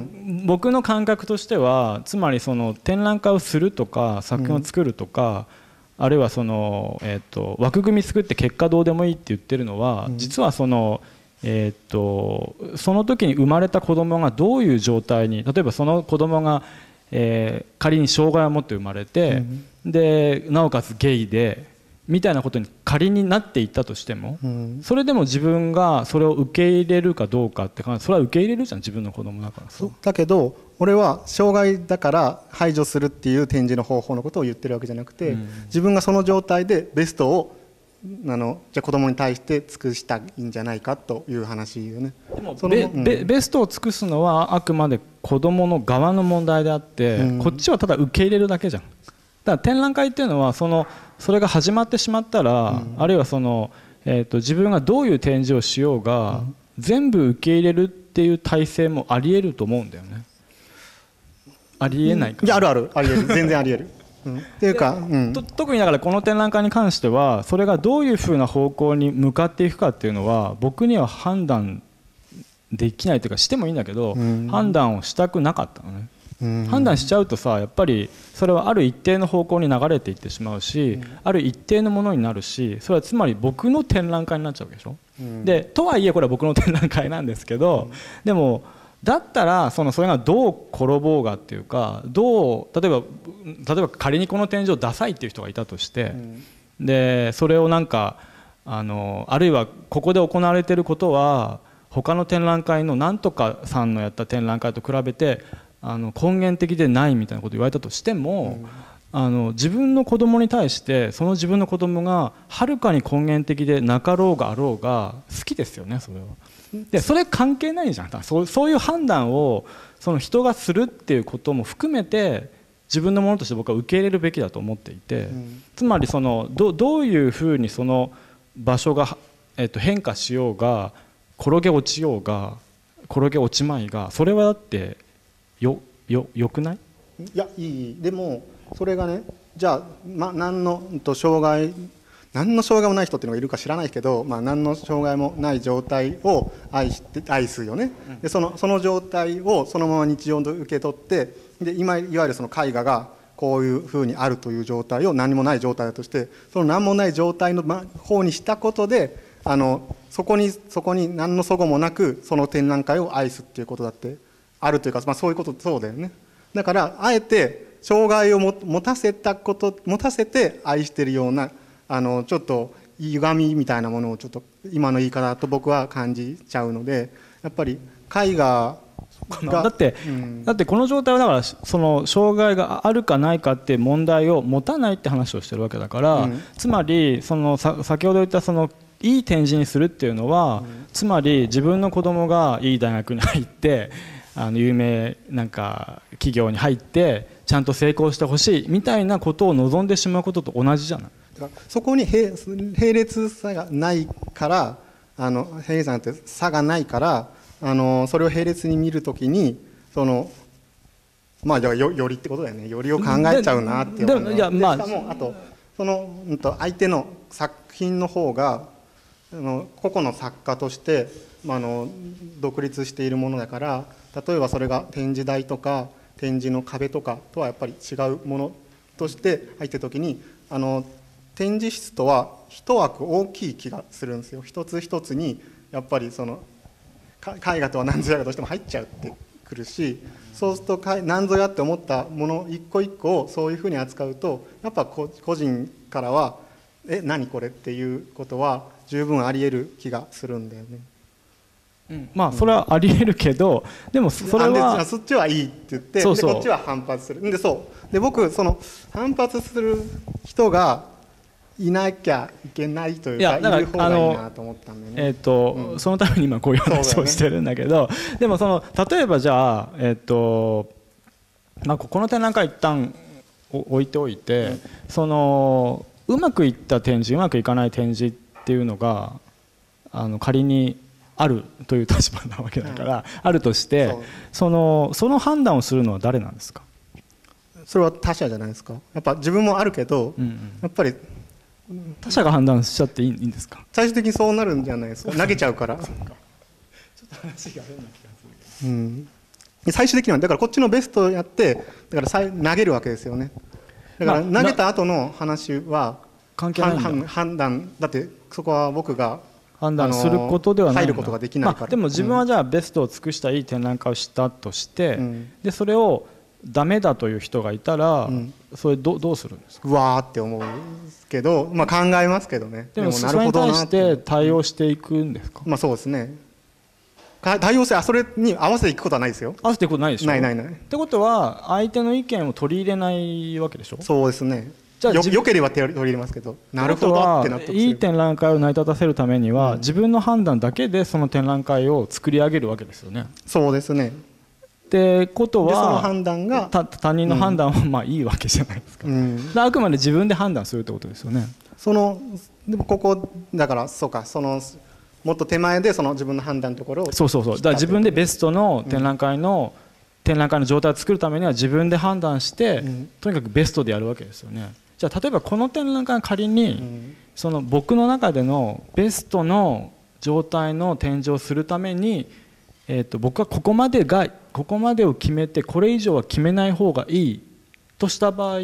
僕の感覚としてはつまりその展覧会をするとか作品を作るとか、うん、あるいはその、えーと、枠組み作って結果どうでもいいって言ってるのは、うん、実はそのえー、っとその時に生まれた子供がどういう状態に例えばその子供が、えー、仮に障害を持って生まれて、うん、でなおかつゲイでみたいなことに仮になっていったとしても、うん、それでも自分がそれを受け入れるかどうかってそれは受け入れるじゃん自分の子供だからさ。 だけど俺は障害だから排除するっていう展示の方法のことを言ってるわけじゃなくて、うん、自分がその状態でベストをあのじゃあ子供に対して尽くしたいんじゃないかという話よね。 でもそのベ、 うんベベストを尽くすのはあくまで子供の側の問題であって、 うんこっちはただ受け入れるだけじゃん。だから展覧会っていうのはそのそれが始まってしまったら、うん、あるいはその、えーと、自分がどういう展示をしようが、うん、全部受け入れるっていう体制もありえると思うんだよね。ありえないか、 いやあるあるありえる全然ありえるうん、っていうか、うん、 と特にだからこの展覧会に関してはそれがどういうふうな方向に向かっていくかっていうのは僕には判断できないというかしてもいいんだけど、うん、判断をしたくなかったのね、うん、判断しちゃうとさやっぱりそれはある一定の方向に流れていってしまうし、うん、ある一定のものになるしそれはつまり僕の展覧会になっちゃうわけでしょ、うん、でとはいえこれは僕の展覧会なんですけど、うん、でもだったらそのそれがどう転ぼうがっていうかどう例えば例えば仮にこの展示をダサいっていう人がいたとして、うん、でそれをなんかあのあるいはここで行われていることは他の展覧会のなんとかさんのやった展覧会と比べてあの根源的でないみたいなことを言われたとしても、うん、あの自分の子供に対してその自分の子供がはるかに根源的でなかろうがあろうが好きですよねそれは。でそれ関係ないじゃん。そう、そういう判断をその人がするっていうことも含めて自分のものとして僕は受け入れるべきだと思っていて、うん、つまりその ど, どういうふうにその場所が、えっと、変化しようが転げ落ちようが転げ落ちまいがそれはだってよよよくない？ いやいい。でもそれがねじゃあ、ま、何のと障害何の障害もない人っていうのがいるか知らないけど、まあ、何の障害もない状態を愛して愛すよね。でそのその状態をそのまま日常で受け取ってで今いわゆるその絵画がこういうふうにあるという状態を何もない状態だとしてその何もない状態の方にしたことであのそこにそこに何の齟齬もなくその展覧会を愛すっていうことだってあるというか、まあ、そういうことそうだよね。だからあえて障害をも持たせたこと持たせて愛しているようなあのちょっと歪みみたいなものをちょっと今の言い方だと僕は感じちゃうのでやっぱり絵画がだって、うん、だってこの状態はだからその障害があるかないかって問題を持たないって話をしてるわけだから、うん、つまりそのさ先ほど言ったそのいい展示にするっていうのは、うん、つまり自分の子供がいい大学に入ってあの有名なんか企業に入ってちゃんと成功してほしいみたいなことを望んでしまうことと同じじゃない。 そこに並列さがないからあの並列さって差がないからあのそれを並列に見るときにそのまあよよりってことだよね。よりを考えちゃうなっていうので、いや、まあ、しかもあとその、うん、と相手の作品の方があの個々の作家として、まあ、あの独立しているものだから例えばそれが展示台とか展示の壁とかとはやっぱり違うものとして入ってるときにあの展示室とは一枠大きい気がするんですよ。一つ一つにやっぱりその絵画とは何ぞやがどうしても入っちゃうってくるしそうすると何ぞやって思ったもの一個一個をそういうふうに扱うとやっぱ個人からはえ何これっていうことは十分あり得る気がするんだよね。 うん、まあそれはあり得るけど、うん、でもそれはそっちはいいって言ってそうそうでこっちは反発するんでそうで僕その反発する人がいなきゃいけないというか、いる方がいいなと思ったんだよね。 えーとうん、そのために今こういう話をしてるんだけど、ね、でもその例えばじゃあ、えーとまあ、この展覧会一旦置いておいて、うん、そのうまくいった展示うまくいかない展示っていうのがあの仮にあるという立場なわけだから、うん、あるとしてそのその判断をするのは誰なんですか？ それは他者じゃないですか。やっぱ自分もあるけど、うんうん、やっぱり他者が判断しちゃっていいんですか？ 最終的にそうなるんじゃないですか。投げちゃうからちょっと話が変な気がするけど、うん、 最終的にはだからこっちのベストをやってだから投げるわけですよね。だから投げた後の話は関係ないんだ。 判断だってそこは僕が判断することではないんだ。 入ることができないから、まあ、 でも自分はじゃあベストを尽くしたいい展覧会をしたとして、うん、でそれをダメだという人がいたら、うん、それ ど, どうするんですか？ うわーって思うけど、まあ、考えますけどね。 でもそれに対して対応していくんですか？ まあそうですね。対応してあそれに合わせていくことはないですよ。 合わせていくことないでしょ。 ないないない。 ってことは相手の意見を取り入れないわけでしょ。 そうですね。 じゃあよよければ取り入れますけど、なるほどって納得する。 いい展覧会を成り立たせるためには、 うん、 自分の判断だけでその展覧会を作り上げるわけですよね。 そうですね。 ってことはその判断が他人の判断はまあいいわけじゃないですか、うん、あくまで自分で判断するってことですよね。 そのでもここだからそうか、そのもっと手前でその自分の判断のところをそうそうそう、だから自分でベストの展覧会の、うん、展覧会の状態を作るためには自分で判断して、うん、とにかくベストでやるわけですよね。じゃあ例えばこの展覧会仮に、うん、その僕の中でのベストの状態の展示をするために、えー、と僕はここまでがここまでを決めてこれ以上は決めない方がいいとした場合、うん、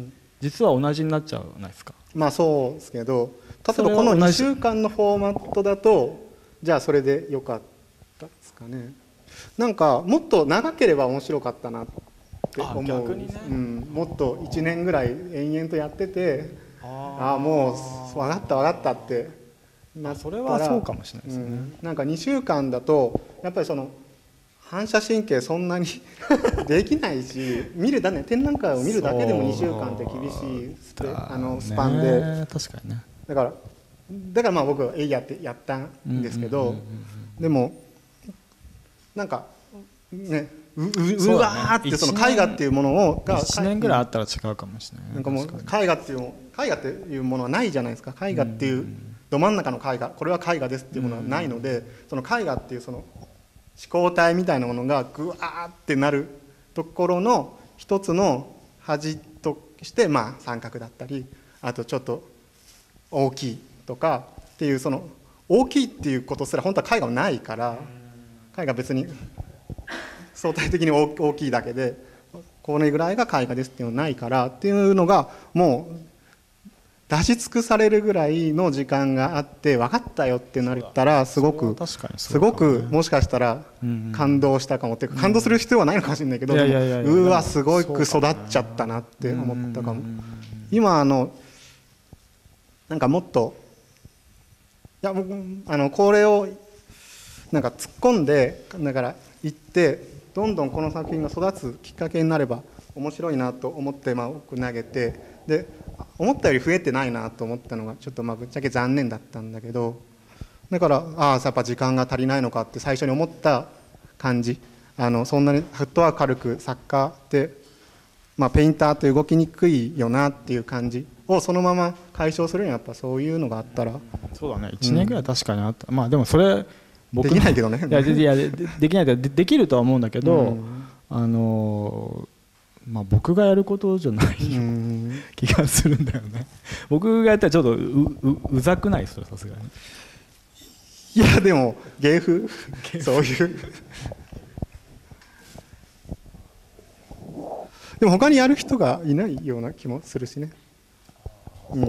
実は同じになっちゃうじゃないですか。 まあそうですけど、例えばこのにしゅうかんのフォーマットだとじゃあそれでよかったですかね。なんかもっと長ければ面白かったなって思う。 逆にね、 うん、もっといちねんぐらい延々とやってて、ああもう分かった分かったってなったら、 それはそうかもしれないですね、うん、 なんかにしゅうかんだとやっぱりその反射神経そんなにできないし、見るだね展覧会を見るだけでもにしゅうかんって厳しいスペあのスパンで、 確かにね、 だからだからまあ僕はえいやってやったんですけど、でもなんかねう, う, うわーってその絵画っていうものをがいちねんぐらいあったら違うかもしれない。 なんかもう絵画っていう絵画っていうものはないじゃないですか。絵画っていうど真ん中の絵画、これは絵画ですっていうものはないので、その絵画っていうその思考体みたいなものがぐわーってなるところの一つの端としてまあ三角だったり、あとちょっと大きいとかっていう、その大きいっていうことすら本当は絵画はないから、絵画別に相対的に大きいだけでこれぐらいが絵画ですっていうのはないからっていうのがもう出し尽くされるぐらいの時間があって分かったよってなったらすごくすごくもしかしたら感動したかもっていうか、感動する必要はないのかもしれないけど、うわすごく育っちゃったなって思ったかも。今あのなんかもっといやあのこれをなんか突っ込んでだから行ってどんどんこの作品が育つきっかけになれば面白いなと思ってまあ奥投げて、で思ったより増えてないなと思ったのがちょっとまあぶっちゃけ残念だったんだけど、だからああやっぱ時間が足りないのかって最初に思った感じ、あのそんなにフットワーク軽く作家ってまあペインターって動きにくいよなっていう感じをそのまま解消するにはやっぱそういうのがあったら、 そうだねいちねんぐらい確かにあった、うん、まあでもそれ僕できないけどね。 いやいや で, できないでできるとは思うんだけど、うん、あのまあ僕がやることじゃない、うん、気がするんだよね。僕がやったらちょっと う, う, うざくないですよさすがに。 いやでも芸風そういうでも他にやる人がいないような気もするしね。うん、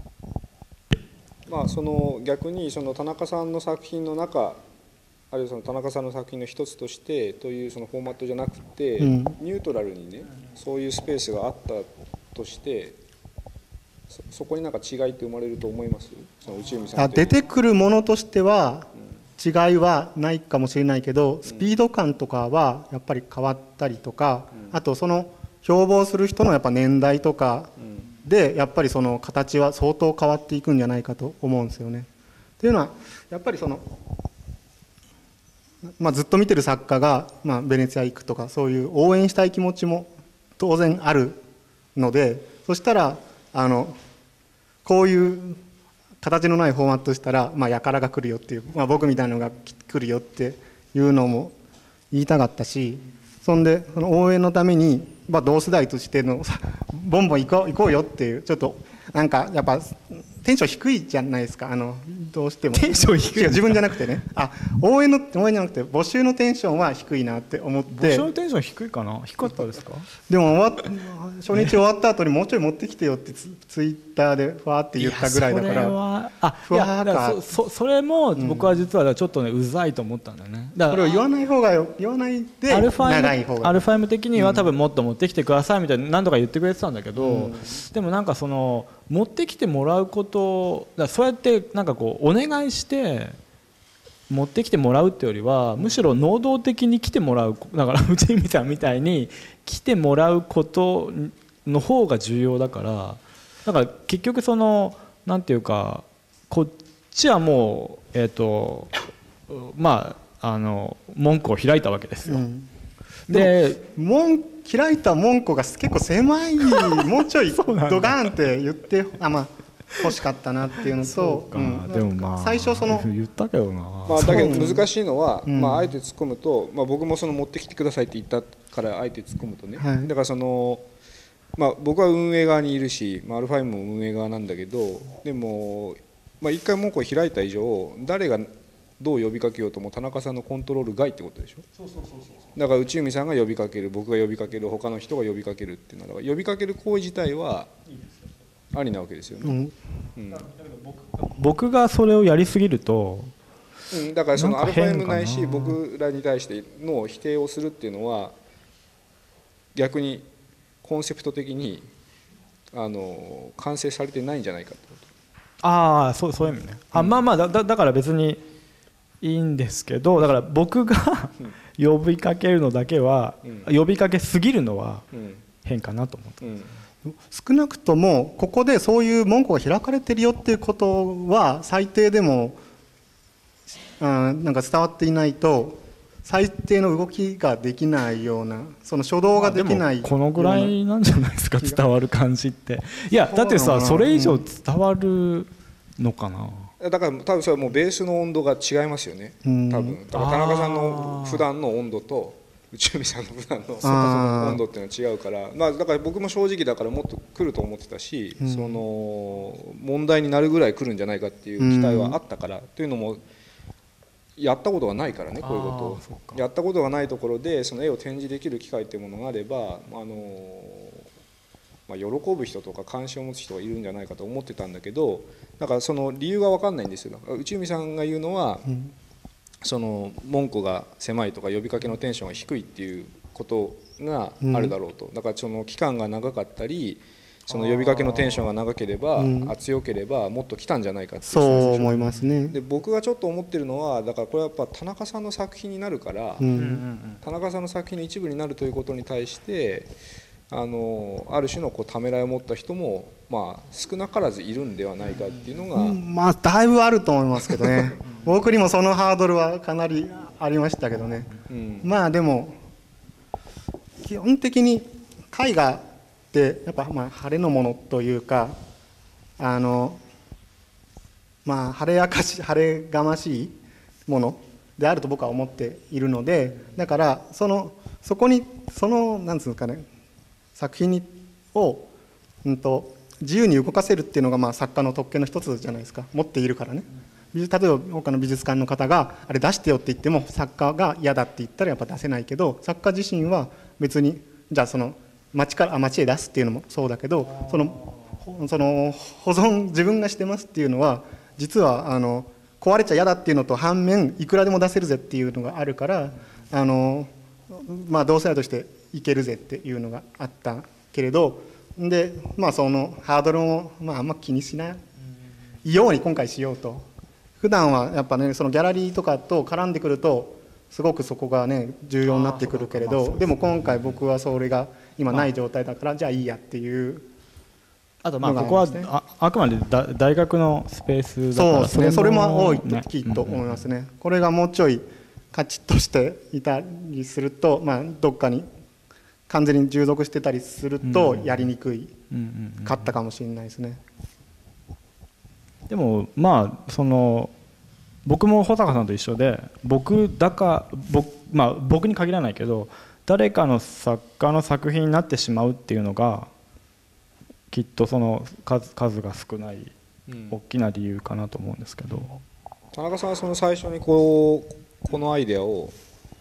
まあその逆にその田中さんの作品の中、あるいはその田中さんの作品の一つとしてというそのフォーマットじゃなくて、うん、ニュートラルにねそういうスペースがあったとして そ, そこになんか違いって生まれると思います？その内海さんあ出てくるものとしては違いはないかもしれないけど、うん、スピード感とかはやっぱり変わったりとか、うん、あとその標榜する人のやっぱ年代とかでやっぱりその形は相当変わっていくんじゃないかと思うんですよね。っていうのはやっぱりそのまあ、ずっと見てる作家が、まあ、ベネツィア行くとかそういう応援したい気持ちも当然あるので、そしたらあのこういう形のないフォーマットしたら、まあ、やからが来るよっていう、まあ、僕みたいなのが来るよっていうのも言いたかったし、そんでその応援のために、まあ、同世代としてのボンボン行こう、行こうよっていうちょっとなんかやっぱテンション低いじゃないですか。あのどうしてもテンション低い、 自分じゃなくてね、あ応援の応援じゃなくて募集のテンションは低いなって思って。 募集のテンション低いかな、低かったですか？ でも終わ初日終わった後にもうちょい持ってきてよってツ, ツイッターでふわって言ったぐらいだから、いやそれはあふわーか そ, そ, それも僕は実はちょっとねうざいと思ったんだよね。だからそれを言わない方がよ、言わないで長い方が、 アルファイム的には多分もっと持ってきてくださいみたいな何度か言ってくれてたんだけど、うん、でもなんかその持ってきてもらうことだ、そうやってなんかこうお願いして持ってきてもらうってよりはむしろ能動的に来てもらう、だから内海さんみたいに来てもらうことの方が重要だから、 だから結局そのなんていうかこっちはもうえっ、ー、とまああの門戸を開いたわけですよ。うん、 で門開いた門戸が結構狭いもうちょいドガーンって言ってあまあ欲しかったなっていうのと、うん、でもまあ最初その言ったけどな、 まあ、だけど難しいのは、うんまあ、あえて突っ込むと、まあ、僕もその持ってきてくださいって言ったからあえて突っ込むとね、はい、だからその、まあ、僕は運営側にいるし、まあ、アルファイムも運営側なんだけどでも、まあ、一回門戸を開いた以上誰がどう呼びかけようとも田中さんのコントロール外ってことでしょ。そうそうそうそうだから内海さんが呼びかける僕が呼びかける他の人が呼びかけるっていうのはだから呼びかける行為自体はいいですありなわけですよね。うん、 僕がそれをやりすぎると、 うん、だからそのアルファエムないし僕らに対しての否定をするっていうのは逆にコンセプト的にあの完成されてないんじゃないかってこと。 ああそうそういう意味ね。あ、うん、まあまあ だ, だから別にいいんですけどだから僕が呼びかけるのだけは、うん、呼びかけすぎるのは変かなと思って。うん少なくともここでそういう門戸が開かれてるよっていうことは最低でも、うん、なんか伝わっていないと最低の動きができないようなその初動ができない、 まあ、このぐらいなんじゃないですか伝わる感じっていやだってさそれ以上伝わるのかな、 うん、だから多分それはもうベースの温度が違いますよね多分だから田中さんの普段の温度と内海さんの普段の温度っていうのは違うから、まあ、だから僕も正直だからもっと来ると思ってたし、うん、その問題になるぐらい来るんじゃないかっていう期待はあったから、うん、というのもやったことがないからねこういうことをやったことがないところでその絵を展示できる機会っていうものがあればあの、まあ、喜ぶ人とか関心を持つ人がいるんじゃないかと思ってたんだけどだからその理由が分かんないんですよ。内海さんが言うのは、うんその門戸が狭いとか呼びかけのテンションが低いっていうことがあるだろうと、だからその期間が長かったりその呼びかけのテンションが長ければ、うん、強ければもっと来たんじゃないかっていうそう思いますね。 で僕がちょっと思ってるのはだからこれはやっぱ田中さんの作品になるから、うん、田中さんの作品の一部になるということに対してあのある種のこうためらいを持った人も、まあ、少なからずいるんではないかっていうのが、 うん、まあだいぶあると思いますけどね僕にもそのハードルはかなりありましたけどね、うん、まあでも基本的に絵画ってやっぱまあ晴れのものというかあのまあ晴れやかし晴れがましいものであると僕は思っているのでだからそのそこにそのなんつうんですかね作品にを、うん、と自由に動かせるっていうのがまあ作家の特権の一つじゃないですか持っているからね。例えば他の美術館の方があれ出してよって言っても作家が嫌だって言ったらやっぱ出せないけど作家自身は別にじゃあその町からあ町へ出すっていうのもそうだけどそのその保存自分がしてますっていうのは実はあの壊れちゃ嫌だっていうのと反面いくらでも出せるぜっていうのがあるからあの、まあ、同性愛としていけるぜっていうのがあったけれどで、まあ、そのハードルを、まあ、あんま気にしないように今回しようと。普段はやっぱねそのギャラリーとかと絡んでくるとすごくそこがね重要になってくるけれどでも今回僕はそれが今ない状態だからじゃあいいやっていうあとまあここは あ, あくまでだ大学のスペースだからそうですねそれも多いときっと思いますね。これがもうちょいカチッとしていたりするとまあどっかに完全に従属してたりするとやりにくいかったかもしれないですね。 でもまあその僕も保坂さんと一緒で僕だか僕、まあ、僕に限らないけど誰かの作家の作品になってしまうっていうのがきっとその 数, 数が少ない大きな理由かなと思うんですけど、うん、 田中さんはその最初にこうこのアイデアを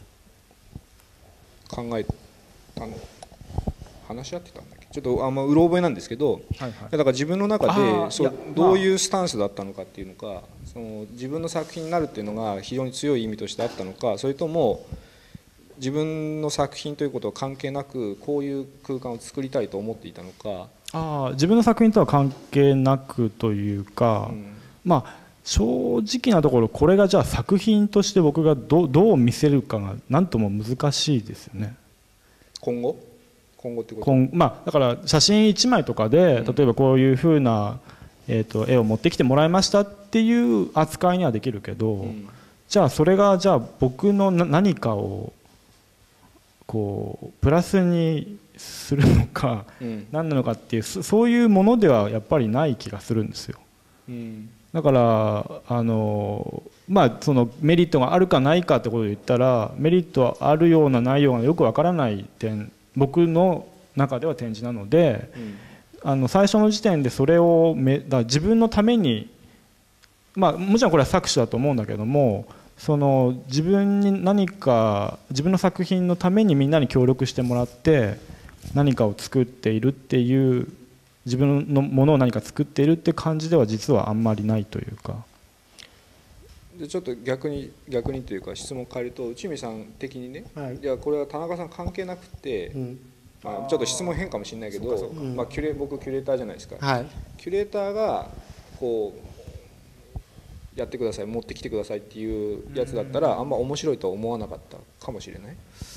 考えたの話し合ってたんだっけちょっとあんまうろ覚えなんですけど、はいはい、だから自分の中でそうどういうスタンスだったのかっていうのかその自分の作品になるっていうのが非常に強い意味としてあったのかそれとも自分の作品ということは関係なくこういう空間を作りたいと思っていたのか。 あ自分の作品とは関係なくというか、うん、まあ正直なところこれがじゃあ作品として僕が ど, どう見せるかが何とも難しいですよね。 今後今後ってこと？ 今まあ、だから写真いちまいとかで、例えばこういうふうな、えー、と絵を持ってきてもらいましたっていう扱いにはできるけど、うん、じゃあそれがじゃあ僕の何かをこうプラスにするのか、うん、何なのかっていうそういうものではやっぱりない気がするんですよ。うん、だからあの、まあ、そのメリットがあるかないかってことで言ったらメリットはあるようなないようなよくわからない点僕の中では展示なので、うん、あの最初の時点でそれをめだ自分のために、まあ、もちろんこれは搾取だと思うんだけどもその自分に何か自分の作品のためにみんなに協力してもらって何かを作っているっていう自分のものを何か作っているって感じでは実はあんまりないというか。 でちょっと逆に逆にというか質問を変えると内海さん的にね、はい、いやこれは田中さん関係なくて、うんまあ、ちょっと質問変かもしれないけど、まあ、キュレ僕キュレーターじゃないですか、はい、キュレーターがこうやってください持ってきてくださいっていうやつだったらあんま面白いとは思わなかったかもしれない。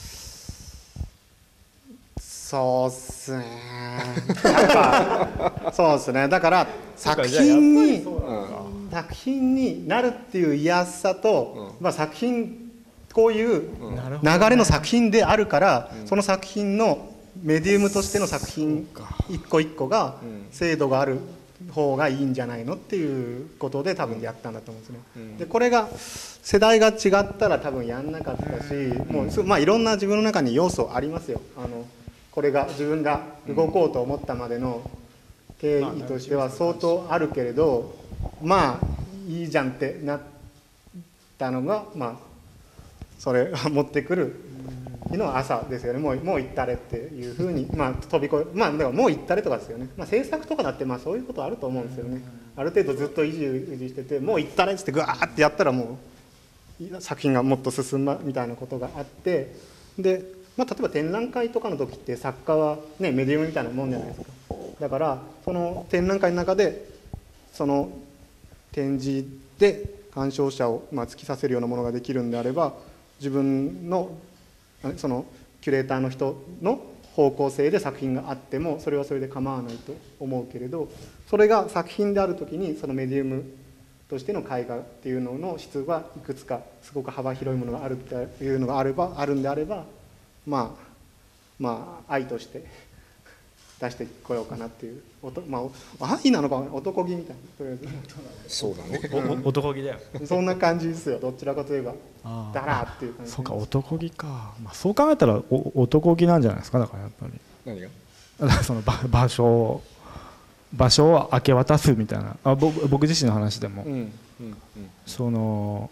そうっすねなんかそうっすねだから作品に作品になるっていう嫌さと、うんまあ、作品こういう流れの作品であるから、うん、その作品のメディウムとしての作品一個一個が精度がある方がいいんじゃないのっていうことで多分やったんだと思うんですね、うん、でこれが世代が違ったら多分やんなかったし、うん、もうまあいろんな自分の中に要素ありますよ。あのこれが自分が動こうと思ったまでの経緯としては相当あるけれどまあいいじゃんってなったのがまあそれが持ってくる日の朝ですよね。もうもう行ったれっていうふうにまあ飛び越えまあだからもう行ったれとかですよね。まあ制作とかだってまあそういうことあると思うんですよね。ある程度ずっと維持維持しててもう行ったれっつってグワーってやったらもう作品がもっと進んだみたいなことがあってで。まあ、例えば展覧会とかの時って作家は、ね、メディウムみたいなもんじゃないですか。だからその展覧会の中でその展示で鑑賞者をまあ突き刺せるようなものができるんであれば自分のそのキュレーターの人の方向性で作品があってもそれはそれで構わないと思うけれどそれが作品である時にそのメディウムとしての絵画っていうのの質はいくつかすごく幅広いものがあるっていうのがあればあるんであればまあまあ愛として出してこようかなっていうまあ愛なのか男気みたいなとりあえずそうだね男気だよそんな感じですよどちらかといえばだらっていう感じそうか男気か、まあ、そう考えたらお男気なんじゃないですかだからやっぱり何がだからその場所を場所を明け渡すみたいなあ僕僕自身の話でも、うんうんうん、その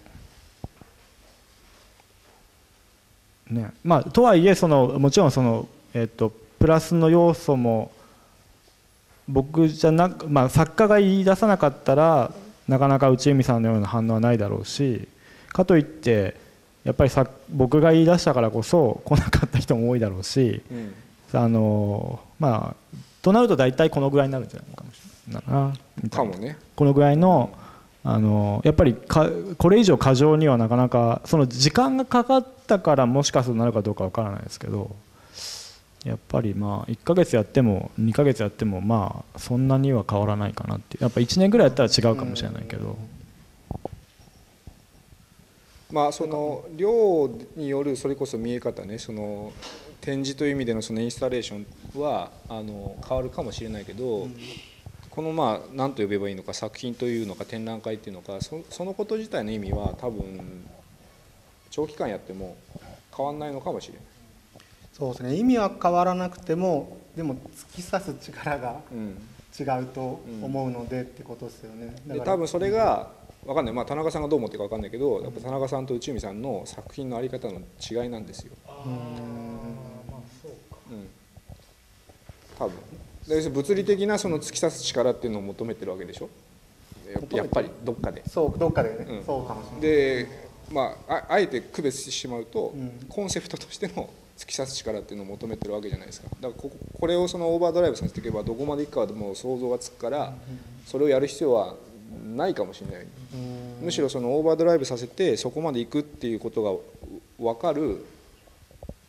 ねまあ、とはいえそのもちろんその、えー、とプラスの要素も僕じゃなく、まあ、作家が言い出さなかったらなかなか内海さんのような反応はないだろうしかといってやっぱりさ僕が言い出したからこそ来なかった人も多いだろうし、うん、あのまあとなると大体このぐらいになるんじゃないかもしれないなみたいなかもねこのぐらいのあのやっぱりかこれ以上過剰にはなかなかその時間がかかったからもしかするとなるかどうかわからないですけどやっぱりまあいっかげつやってもにかげつやってもまあそんなには変わらないかなってやっぱいちねんぐらいやったら違うかもしれないけど、 まあその量によるそれこそ見え方ねその展示という意味でのそのインスタレーションはあの変わるかもしれないけど、うんこのまあ何と呼べばいいのか作品というのか展覧会っていうのか そ, そのこと自体の意味は多分長期間やっても変わらないのかもしれない。 そうですね意味は変わらなくてもでも突き刺す力が違うと思うので、うん、ってことですよね。 だからで多分それが分かんない、まあ、田中さんがどう思ってるか分かんないけどやっぱ田中さんと内海さんの作品の在り方の違いなんですよ。うーんまあそうか、うん、多分物理的なその突き刺す力っていうのを求めてるわけでしょやっぱりどっかでそうどっかでね、うん、そうかもしれないで、まあ、あ, あえて区別してしまうと、うん、コンセプトとしての突き刺す力っていうのを求めてるわけじゃないですか。だから こ, これをそのオーバードライブさせていけばどこまでいくかはもう想像がつくからそれをやる必要はないかもしれない。むしろそのオーバードライブさせてそこまでいくっていうことが分かる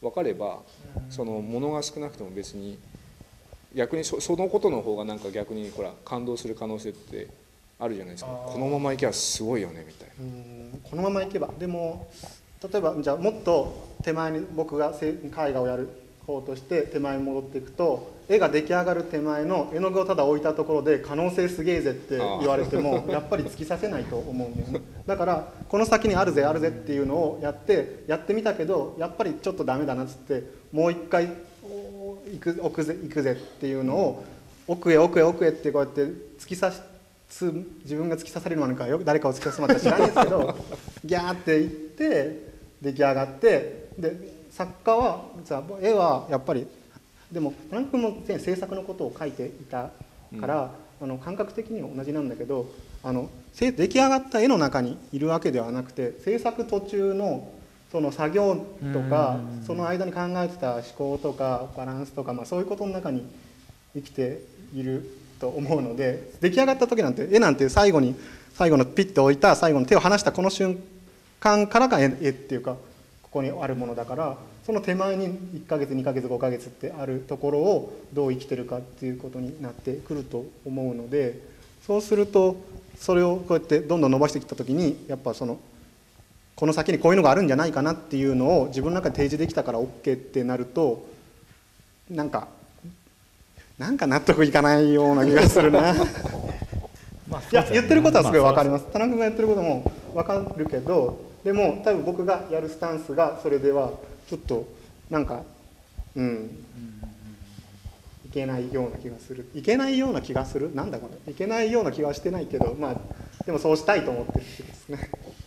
分かればそのものが少なくても別に逆に そ, そのことの方がなんか逆にほら感動する可能性ってあるじゃないですか。このままいけばすごいよねみたいな。 うんこのままいけばでも例えばじゃあもっと手前に僕が絵画をやる方として手前に戻っていくと絵が出来上がる手前の絵の具をただ置いたところで可能性すげえぜって言われてもやっぱり突き刺せないと思うんだよね。だからこの先にあるぜあるぜっていうのをやってやってみたけどやっぱりちょっとダメだなっつってもう一回行く行くぜ行くぜっていうのを奥へ奥へ奥へってこうやって突き刺す自分が突き刺されるのかよく誰かを突き刺すのか知らないですけどギャーっていって出来上がってで作家は絵はやっぱりでも田中君も制作のことを書いていたから、うん、あの感覚的には同じなんだけどあの出来上がった絵の中にいるわけではなくて制作途中のその作業とかその間に考えてた思考とかバランスとか、まあ、そういうことの中に生きていると思うので出来上がった時なんて絵なんて最後に最後のピッと置いた最後の手を離したこの瞬間からが絵っていうかここにあるものだからその手前にいっかげつにかげつごかげつってあるところをどう生きてるかっていうことになってくると思うのでそうするとそれをこうやってどんどん伸ばしてきた時にやっぱそのこの先にこういうのがあるんじゃないかなっていうのを自分の中で提示できたから OK ってなるとなんかなんか納得いかないような気がするな。まあいや言ってることはすごい分かります。田中君がやってることも分かるけどでも多分僕がやるスタンスがそれではちょっとなんかうんいけないような気がするいけないような気がするなんだこれいけないような気はしてないけどまあでもそうしたいと思ってるんですね。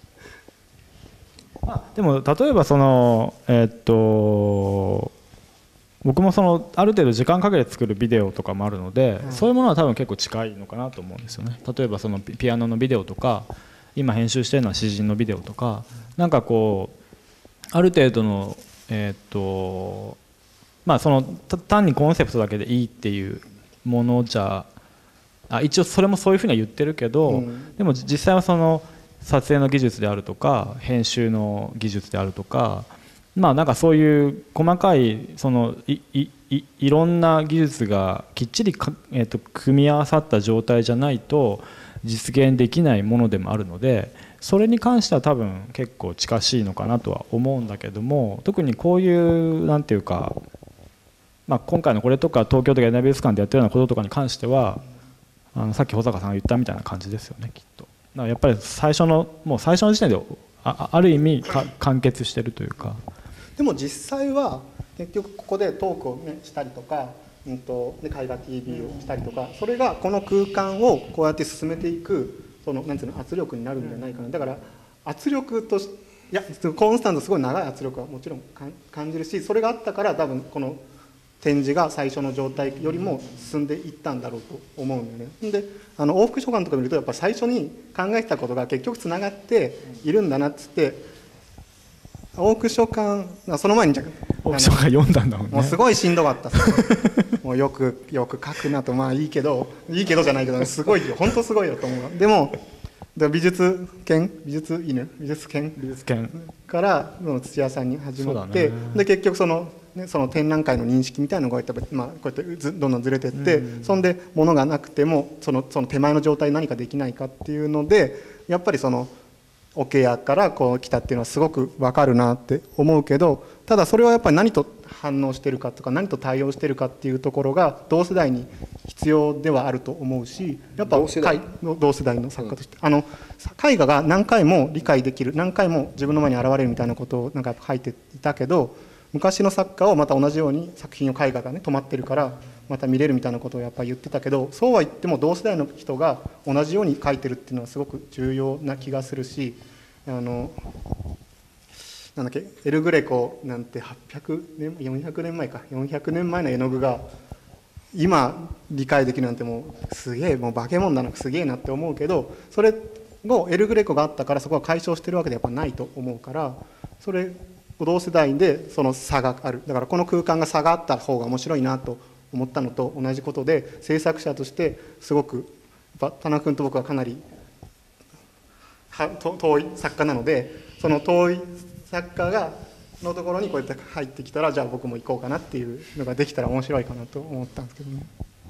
まあ、でも例えばそのえー、っと僕もそのある程度時間かけて作るビデオとかもあるので、うん、そういうものは多分結構近いのかなと思うんですよね。例えばそのピアノのビデオとか今編集してるのは詩人のビデオとかなんかこうある程度のえー、っとまあその単にコンセプトだけでいいっていうものじゃあ一応それもそういうふうには言ってるけど、うん、でも実際はその撮影の技術であるとか編集の技術であるとかまあなんかそういう細かいその い, い, い, いろんな技術がきっちりか、えー、と組み合わさった状態じゃないと実現できないものでもあるのでそれに関しては多分結構近しいのかなとは思うんだけども特にこういうなんていうか、まあ、今回のこれとか東京とかエナ美術館でやってるようなこととかに関してはあのさっき保坂さんが言ったみたいな感じですよねきっと。だからやっぱり最初のもう最初の時点で あ, ある意味か完結してるというか。 でも実際は結局ここでトークを、ね、したりとか、うんとね、絵画 ティービー をしたりとかそれがこの空間をこうやって進めていくそのなんていうの圧力になるんじゃないかな。だから圧力としいやコンスタントすごい長い圧力はもちろん感じるしそれがあったから多分この展示が最初の状態よりも進んでいったんだろうと思うんだよね。であの往復書簡とか見るとやっぱ最初に考えてたことが結局つながっているんだなっつって往復書簡その前に往復書簡読んだんだもんね。 もうすごいしんどかったもうよくよく書くなとまあいいけどいいけどじゃないけど、ね、すごいよ本当すごいよと思う。でも美術犬美術犬美術犬美術犬から土屋さんに始まって、ね、で結局そのね、その展覧会の認識みたいなのがこうやって、まあ、こうやってずどんどんずれていって、うん、そんで物がなくてもその、その手前の状態に何かできないかっていうのでやっぱりその桶屋からこう来たっていうのはすごく分かるなって思うけどただそれはやっぱり何と反応してるかとか何と対応してるかっていうところが同世代に必要ではあると思うしやっぱ同世代の同世代の作家として、うん、あの絵画が何回も理解できる何回も自分の前に現れるみたいなことをなんか書いていたけど昔の作家をまた同じように作品を絵画がね止まってるからまた見れるみたいなことをやっぱり言ってたけどそうは言っても同世代の人が同じように描いてるっていうのはすごく重要な気がするしあのなんだっけエル・グレコなんてはっぴゃくねんよんひゃくねんまえかよんひゃくねんまえの絵の具が今理解できるなんてもうすげえもう化け物だなすげえなって思うけどそれをエル・グレコがあったからそこは解消してるわけでやっぱないと思うからそれ同世代でその差があるだからこの空間が差があった方が面白いなと思ったのと同じことで制作者としてすごくやっぱ田中君と僕はかなり遠い作家なのでその遠い作家がのところにこうやって入ってきたら、じゃあ僕も行こうかなっていうのができたら面白いかなと思ったんですけどね。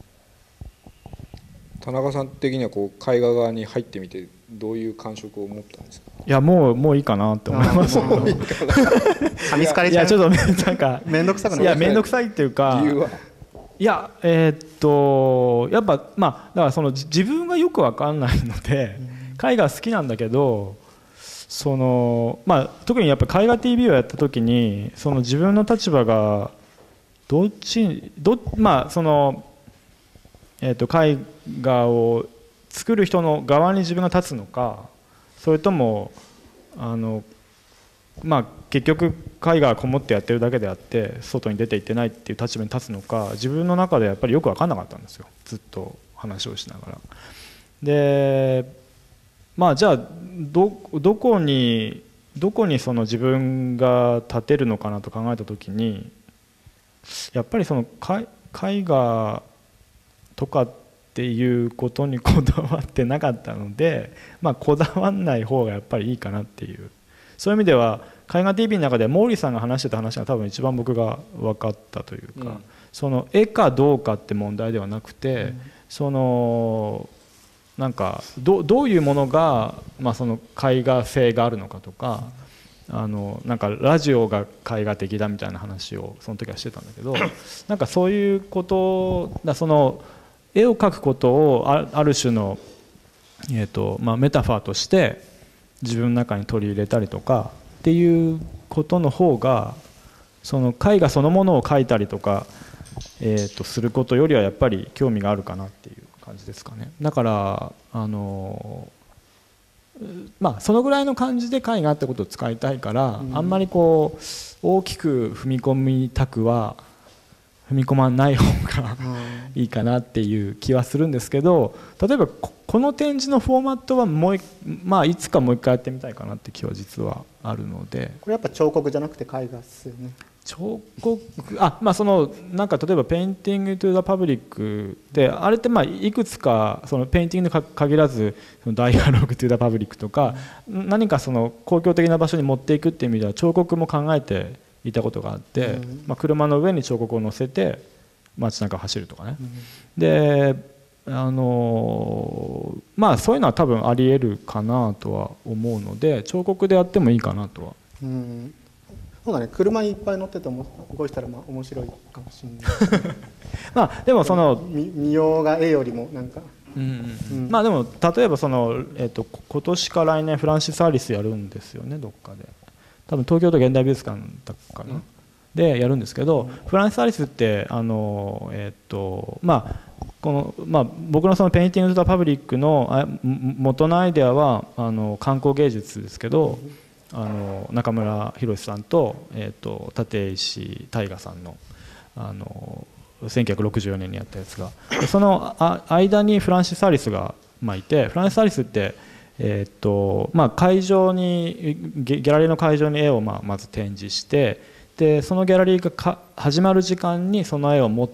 田中さん的にはこう絵画側に入ってみてどういう感触を持ったんですか？ いやもうもういいかなって思います。 もういいかな噛みつかれちゃう。 いやちょっとなんか面倒くさくない？ いや面倒くさいっていうか、 理由はいやえーっとやっぱまあだからその自分がよく分かんないので、絵画好きなんだけど、そのまあ特にやっぱ絵画 ティービー をやった時にその自分の立場がどっちどまあそのえーっと絵画を作る人の側に自分が立つのか、それともあのまあ結局絵画はこもってやってるだけであって外に出ていってないっていう立場に立つのか、自分の中でやっぱりよく分かんなかったんですよ、ずっと話をしながら。でまあじゃあ ど, どこにどこにその自分が立てるのかなと考えた時に、やっぱりその絵画とかっていうことにこだわってなかったので、まあ、こだわんない方がやっぱりいいかなっていう、そういう意味では絵画 ティービー の中で毛利さんが話してた話が多分一番僕が分かったというか、うん、その絵かどうかって問題ではなくて、うん、そのなんか ど, どういうものが、まあ、その絵画性があるのかとか、あのなんかラジオが絵画的だみたいな話をその時はしてたんだけどなんかそういうことだ、その絵を描くことを あ, ある種の、えーとまあ、メタファーとして自分の中に取り入れたりとかっていうことの方が、その絵画そのものを描いたりとか、えー、とすることよりはやっぱり興味があるかなっていう感じですかね。だからあのまあそのぐらいの感じで絵画ってことを使いたいから、うん、あんまりこう大きく踏み込みたくは踏み込まない方がいいかなっていう気はするんですけど、例えばこの展示のフォーマットはもう、まあ、いつかもう一回やってみたいかなって気は実はあるので。 これやっぱ彫刻じゃなくて絵画ですよね。 彫刻あまあそのなんか例えばペインティング・トゥ・ザ・パブリックであれってまあいくつかそのペインティングに限らずそのダイアログ・トゥ・ザ・パブリックとか何かその公共的な場所に持っていくっていう意味では彫刻も考えていたことがあって、まあ、車の上に彫刻を乗せて街中を走るとかね、であのまあそういうのは多分ありえるかなとは思うので彫刻でやってもいいかなとは。 うんそうだね、車にいっぱい乗ってても動いたらまあ面白いかもしれないまあでもその見, 見ようが絵よりもなんか、 うんうんうん、まあでも例えばその、えー、と今年か来年フランシス・アリスやるんですよね、どっかで多分東京都現代美術館だかな、うん、でやるんですけど、うん、フランシス・アリスってあの、えーとまあこのまあ、僕のそのペインティング・ザ・パブリックの元のアイデアはあの観光芸術ですけど、うんあの中村博さん と,、えー、と立石大河さん の, あのせんきゅうひゃくろくじゅうよねんにやったやつが、その間にフランシス・アリスが、まあ、いて、フランシス・アリスって、えーとまあ、会場にギャラリーの会場に絵をまあまず展示して、でそのギャラリーがか始まる時間にその絵を持って、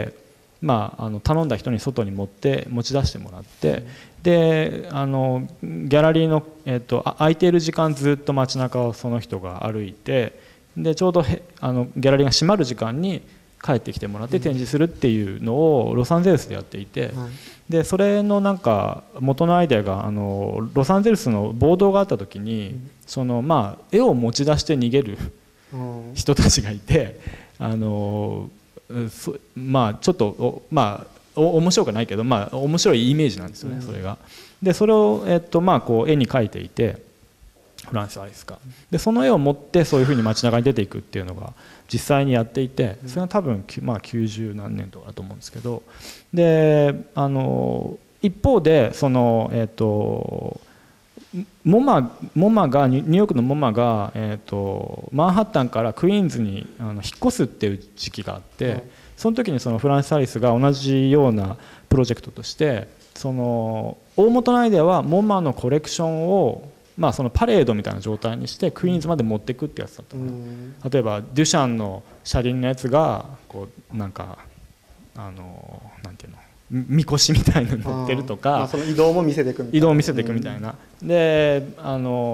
まあ、あの頼んだ人に外に持って持ち出してもらって、であのギャラリーの、えー、と空いている時間ずっと街中をその人が歩いて、でちょうどへあのギャラリーが閉まる時間に帰ってきてもらって展示するっていうのをロサンゼルスでやっていて、でそれのなんか元のアイデアがあのロサンゼルスの暴動があった時にその、まあ、絵を持ち出して逃げる人たちがいて、あのまあちょっとまあ面白くないけど、まあ、面白いイメージなんですよね、それが。でそれを、えっとまあ、こう絵に描いていて、フランシス・アリスがでその絵を持ってそういうふうに街中に出ていくっていうのが実際にやっていて、それは多分、まあ、きゅうじゅうなんねんとかだと思うんですけど、であの一方でその、えっとモマ, モマがニューヨークのモマが、えー、とマンハッタンからクイーンズにあの引っ越すっていう時期があって、はい、その時にそのフランシス・アリスが同じようなプロジェクトとしてその大元のアイデアはモマのコレクションを、まあ、そのパレードみたいな状態にしてクイーンズまで持っていくってやつだったの、うん、例えばデュシャンの車輪のやつがこうなんかあのなんていうのみこしみたいなの乗ってるとか、 その移動も見せていくみたいな移動を見せていくみたいな、うん、であの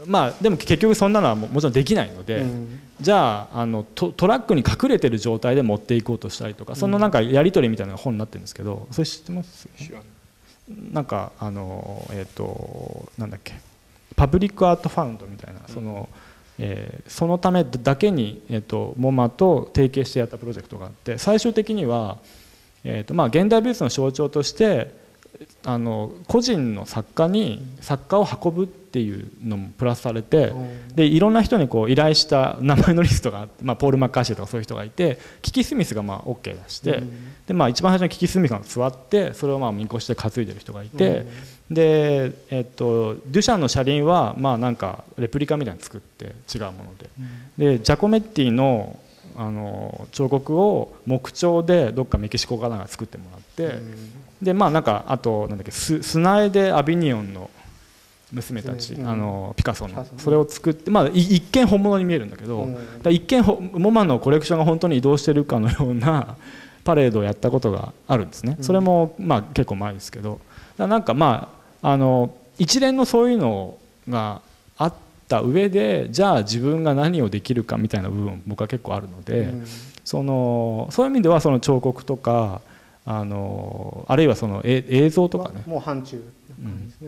まあでも結局そんなのはもちろんできないので、うん、じゃあ、あの ト, トラックに隠れてる状態で持っていこうとしたりとか、そのなんかやり取りみたいな本になってるんですけど、それ知ってます？なんかあのえっ、ー、となんだっけ、パブリックアートファウンドみたいな、その、えー、そのためだけに、えー、とモマと提携してやったプロジェクトがあって、最終的には、えーとまあ、現代美術の象徴としてあの個人の作家に作家を運ぶっていうのもプラスされて、でいろんな人にこう依頼した名前のリストがあって、まあ、ポール・マッカーシーとかそういう人がいて、キキ・スミスがまあ OK 出して、で、まあ、一番最初にキキ・スミスが座ってそれをまあ見越して担いでる人がいて、で、えっと、デュシャンの車輪はまあなんかレプリカみたいに作って違うもので、でジャコメッティのあの彫刻を木彫でどっかメキシコかなんか作ってもらって、でまあなんかあとなんだっけ、ス砂絵でアビニオンの娘たち、あのピカソのそれを作って、まあ一見本物に見えるんだけど、だ一見モマのコレクションが本当に移動してるかのようなパレードをやったことがあるんですね。それもまあ結構前ですけど、だなんかまああの一連のそういうのがあった上で、じゃあ自分が何をできるかみたいな部分僕は結構あるので、うん、そのそういう意味ではその彫刻とかあのあるいはその映像とかね、 もう範疇、うん、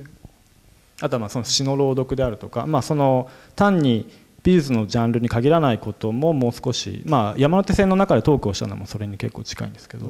あとはまあその詩の朗読であるとか、まあ、その単に美術のジャンルに限らないことももう少し、まあ、山手線の中でトークをしたのもそれに結構近いんですけど、うん、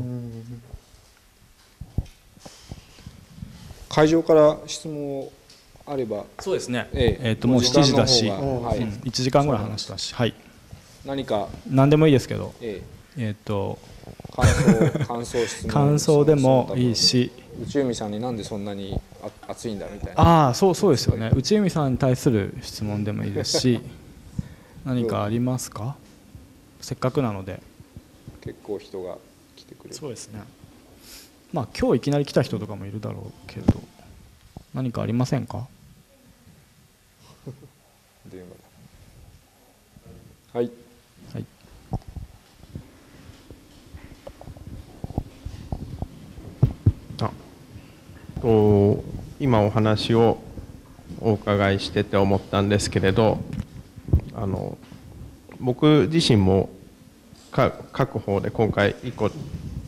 会場から質問あれば。 そうですね、 えええー、ともうしちじだし、 はい、 うん、いちじかんぐらい話したし、はい、 何か何でもいいですけど、 えええー、と感想感想質問感想でもいいし、 内海さんになんでそんなに熱いんだみたいな、 ああそうそうですよね、内海さんに対する質問でもいいですし何かありますか？せっかくなので。 結構人が来てくれる。 そうですね、まあ今日いきなり来た人とかもいるだろうけど、何かありませんか？ 電話だ。はい。 はい。 あ、と今お話をお伺いしてて思ったんですけれど、あの僕自身もか書く方で今回いっこ、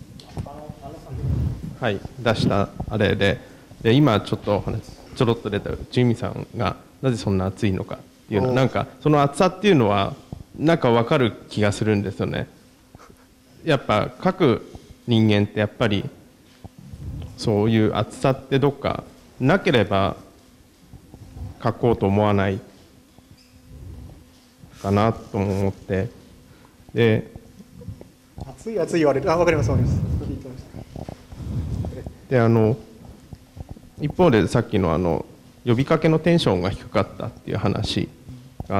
はい、出したあれで、で今ちょっとちょろっと出た内海さんがなぜそんな熱いのかっていうのは、なんかその熱さっていうのはなんか分かる気がするんですよね。やっぱ書く人間ってやっぱりそういう熱さってどっかなければ書こうと思わないかなと思って、で熱い熱い言われる、あ、分かります分かります。 であの一方でさっきのあの呼びかけのテンションが低かったっていう話があって、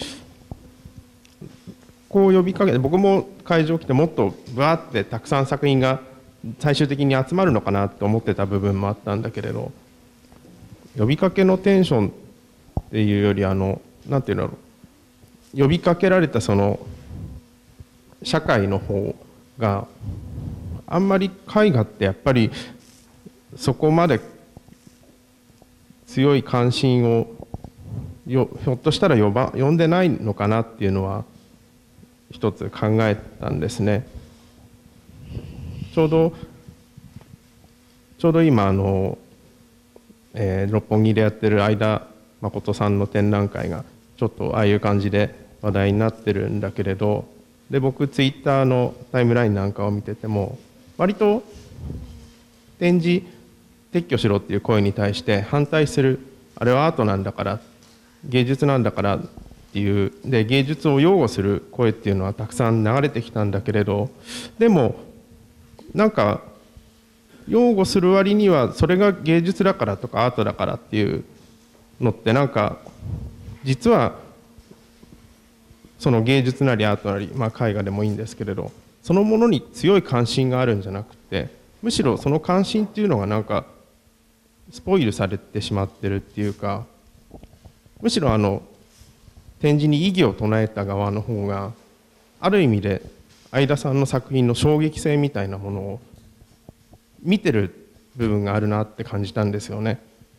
こう呼びかけて僕も会場来てもっとブワーってたくさん作品が最終的に集まるのかなと思ってた部分もあったんだけれど、呼びかけのテンションっていうより、あのなんていうんだろう、呼びかけられたその社会の方があんまり絵画ってやっぱりそこまで強い関心をよひょっとしたら呼ば呼んでないのかなっていうのは一つ考えたんですね。ちょうどちょうど今あの、えー、六本木でやってる相田誠さんの展覧会がちょっとああいう感じで話題になってるんだけれど、で僕ツイッターのタイムラインなんかを見てても割と展示撤去しろっていう声に対して反対する、あれはアートなんだから芸術なんだからっていうで芸術を擁護する声っていうのはたくさん流れてきたんだけれど、でもなんか擁護する割にはそれが芸術だからとかアートだからっていうのってなんか実はその芸術なりアートなり、まあ、絵画でもいいんですけれど、そのものに強い関心があるんじゃなくて、むしろその関心っていうのがなんかスポイルされてしまってるっていうか、むしろあの展示に異議を唱えた側の方がある意味で相田さんの作品の衝撃性みたいなものを見てる部分があるなって感じたんですよね。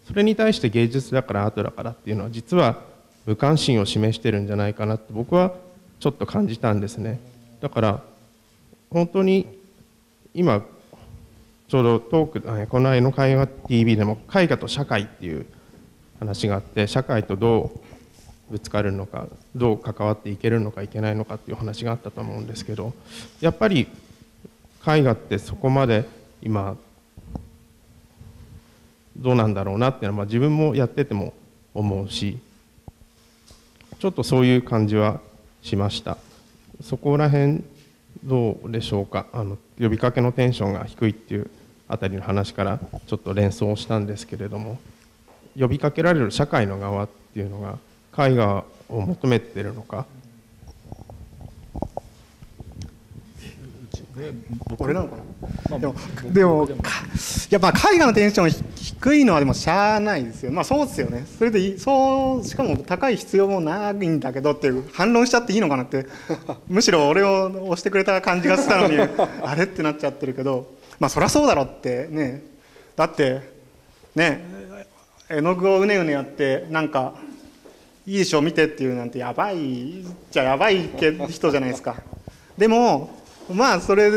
それに対して芸術だからアートだからっていうのは実は無関心を示してるんじゃないかなって僕はちょっと感じたんですね。だから本当に今ちょうどトークこの間の絵画 ティーブイ でも絵画と社会っていう話があって、社会とどうぶつかるのか、どう関わっていけるのかいけないのかっていう話があったと思うんですけど、やっぱり絵画ってそこまで今どうなんだろうなっていうのは、まあ、自分もやってても思うし、ちょっとそういう感じはしました。そこら辺どうでしょうか。あの呼びかけのテンションが低いっていうあたりの話からちょっと連想したんですけれども、呼びかけられる社会の側っていうのが絵画を求めてるのか。 俺なのかな、でもでもやっぱ絵画のテンション低いのはでもしゃあないですよ。まあそうですよね。それでいい、そうしかも高い必要もないんだけどっていう反論しちゃっていいのかなってむしろ俺を押してくれた感じがしたのにあれってなっちゃってるけど、まあそりゃそうだろってね。だってね、絵の具をうねうねやってなんかいいでしょ見てっていうなんてやばいじゃやばい人じゃないですか。でもまあそれ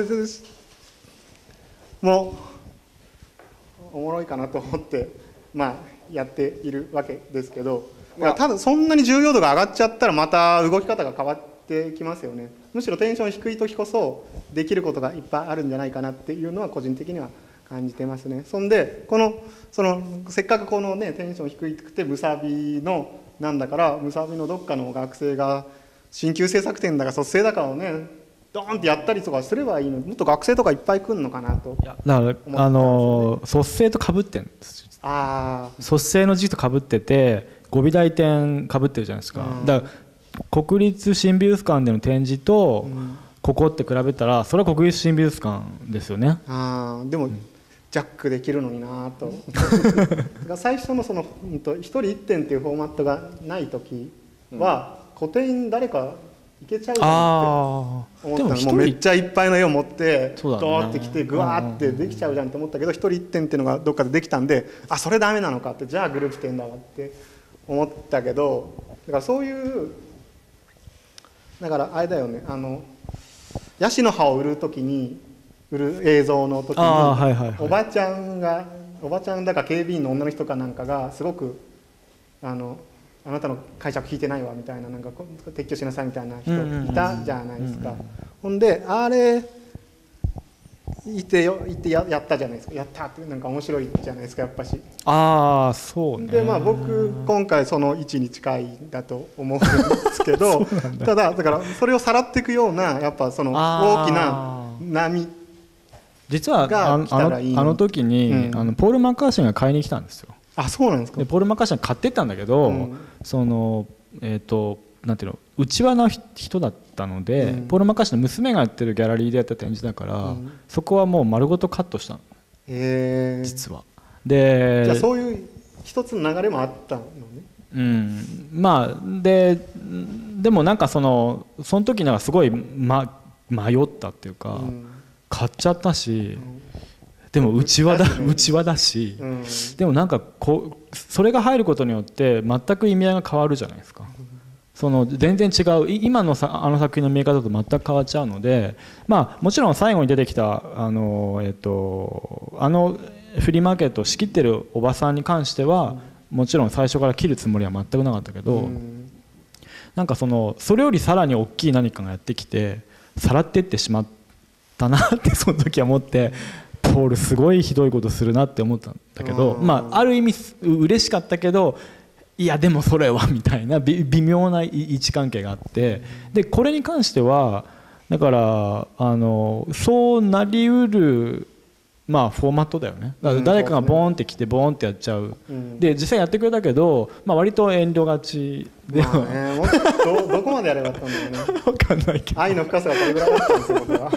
もおもろいかなと思ってまあやっているわけですけど、ただそんなに重要度が上がっちゃったらまた動き方が変わってきますよね。むしろテンション低い時こそできることがいっぱいあるんじゃないかなっていうのは個人的には感じてますね。そんでこのそのせっかくこのねテンション低くてムサビのなんだからムサビのどっかの学生が新旧制作展だか卒生だかをねドーンってやったりとかすればいいのに、もっと学生とかいっぱい来るのかなと。 いやだからあの卒生とかぶってるんです。 あ卒生の時期とかぶってて五美大展かぶってるじゃないですか。だから国立新美術館での展示とここって比べたらそれは国立新美術館ですよね。 あでも、うん、ジャックできるのになと最初のその一人一点っていうフォーマットがない時は、うん、個展誰かいけちゃうじゃんって思ったの。もうめっちゃいっぱいの絵を持ってドーってきてグワーってできちゃうじゃんって思ったけど、一人一点っていうのがどっかでできたんで、あそれダメなのかって、じゃあグループ展だわって思ったけど、だからそういうだからあれだよね、あのヤシの葉を売る時に売る映像の時に、はいはいはい、おばちゃんがおばちゃんだか警備員の女の人かなんかがすごくあのあなたの解釈聞いてないわみたいな、なんか撤去しなさいみたいな人いたじゃないですか。ほんであれいてよいて や, やったじゃないですか。やったってなんか面白いじゃないですかやっぱし。 ああそうね。 でまあ僕今回その位置に近いだと思うんですけどだただだからそれをさらっていくようなやっぱその大きな波実はあの, あの時に、うん、あのポール・マッカーシーが買いに来たんですよ。 あそうなんですか。 でポール・マッカーシーが買ってったんだけど、うん、そのえっ、ー、となんていうの内輪の人だったので、うん、ポール・マッカーシーの娘がやってるギャラリーでやった展示だから、うん、そこはもう丸ごとカットしたの、 へー実は。でじゃあそういう一つの流れもあったのね。 うんまあででもなんかそのその時なんかすごい、ま、迷ったっていうか、うん、買っちゃったし、うんでも内輪だ内輪だし、うん、でもなんかこうそれが入ることによって全く意味合いが変わるじゃないですか。その全然違う今のさあの作品の見え方と全く変わっちゃうので、まあもちろん最後に出てきたあのえっとあのフリーマーケットを仕切ってるおばさんに関してはもちろん最初から切るつもりは全くなかったけど、うん、なんかそのそれよりさらに大きい何かがやってきてさらっていってしまったなってその時は思って。ポールすごいひどいことするなって思ったんだけど、まあ、ある意味嬉しかったけどいやでもそれはみたいな微妙な位置関係があって、でこれに関してはだからあのそうなりうる、まあ、フォーマットだよね。だから誰かがボーンって来てボーンってやっちゃう、うん、で実際やってくれたけど、まあ、割と遠慮がちで、 まあね、もっと ど, どこまでやればよかったんだよね分かんないけど愛の深さがこれぐらいだったんですよ僕は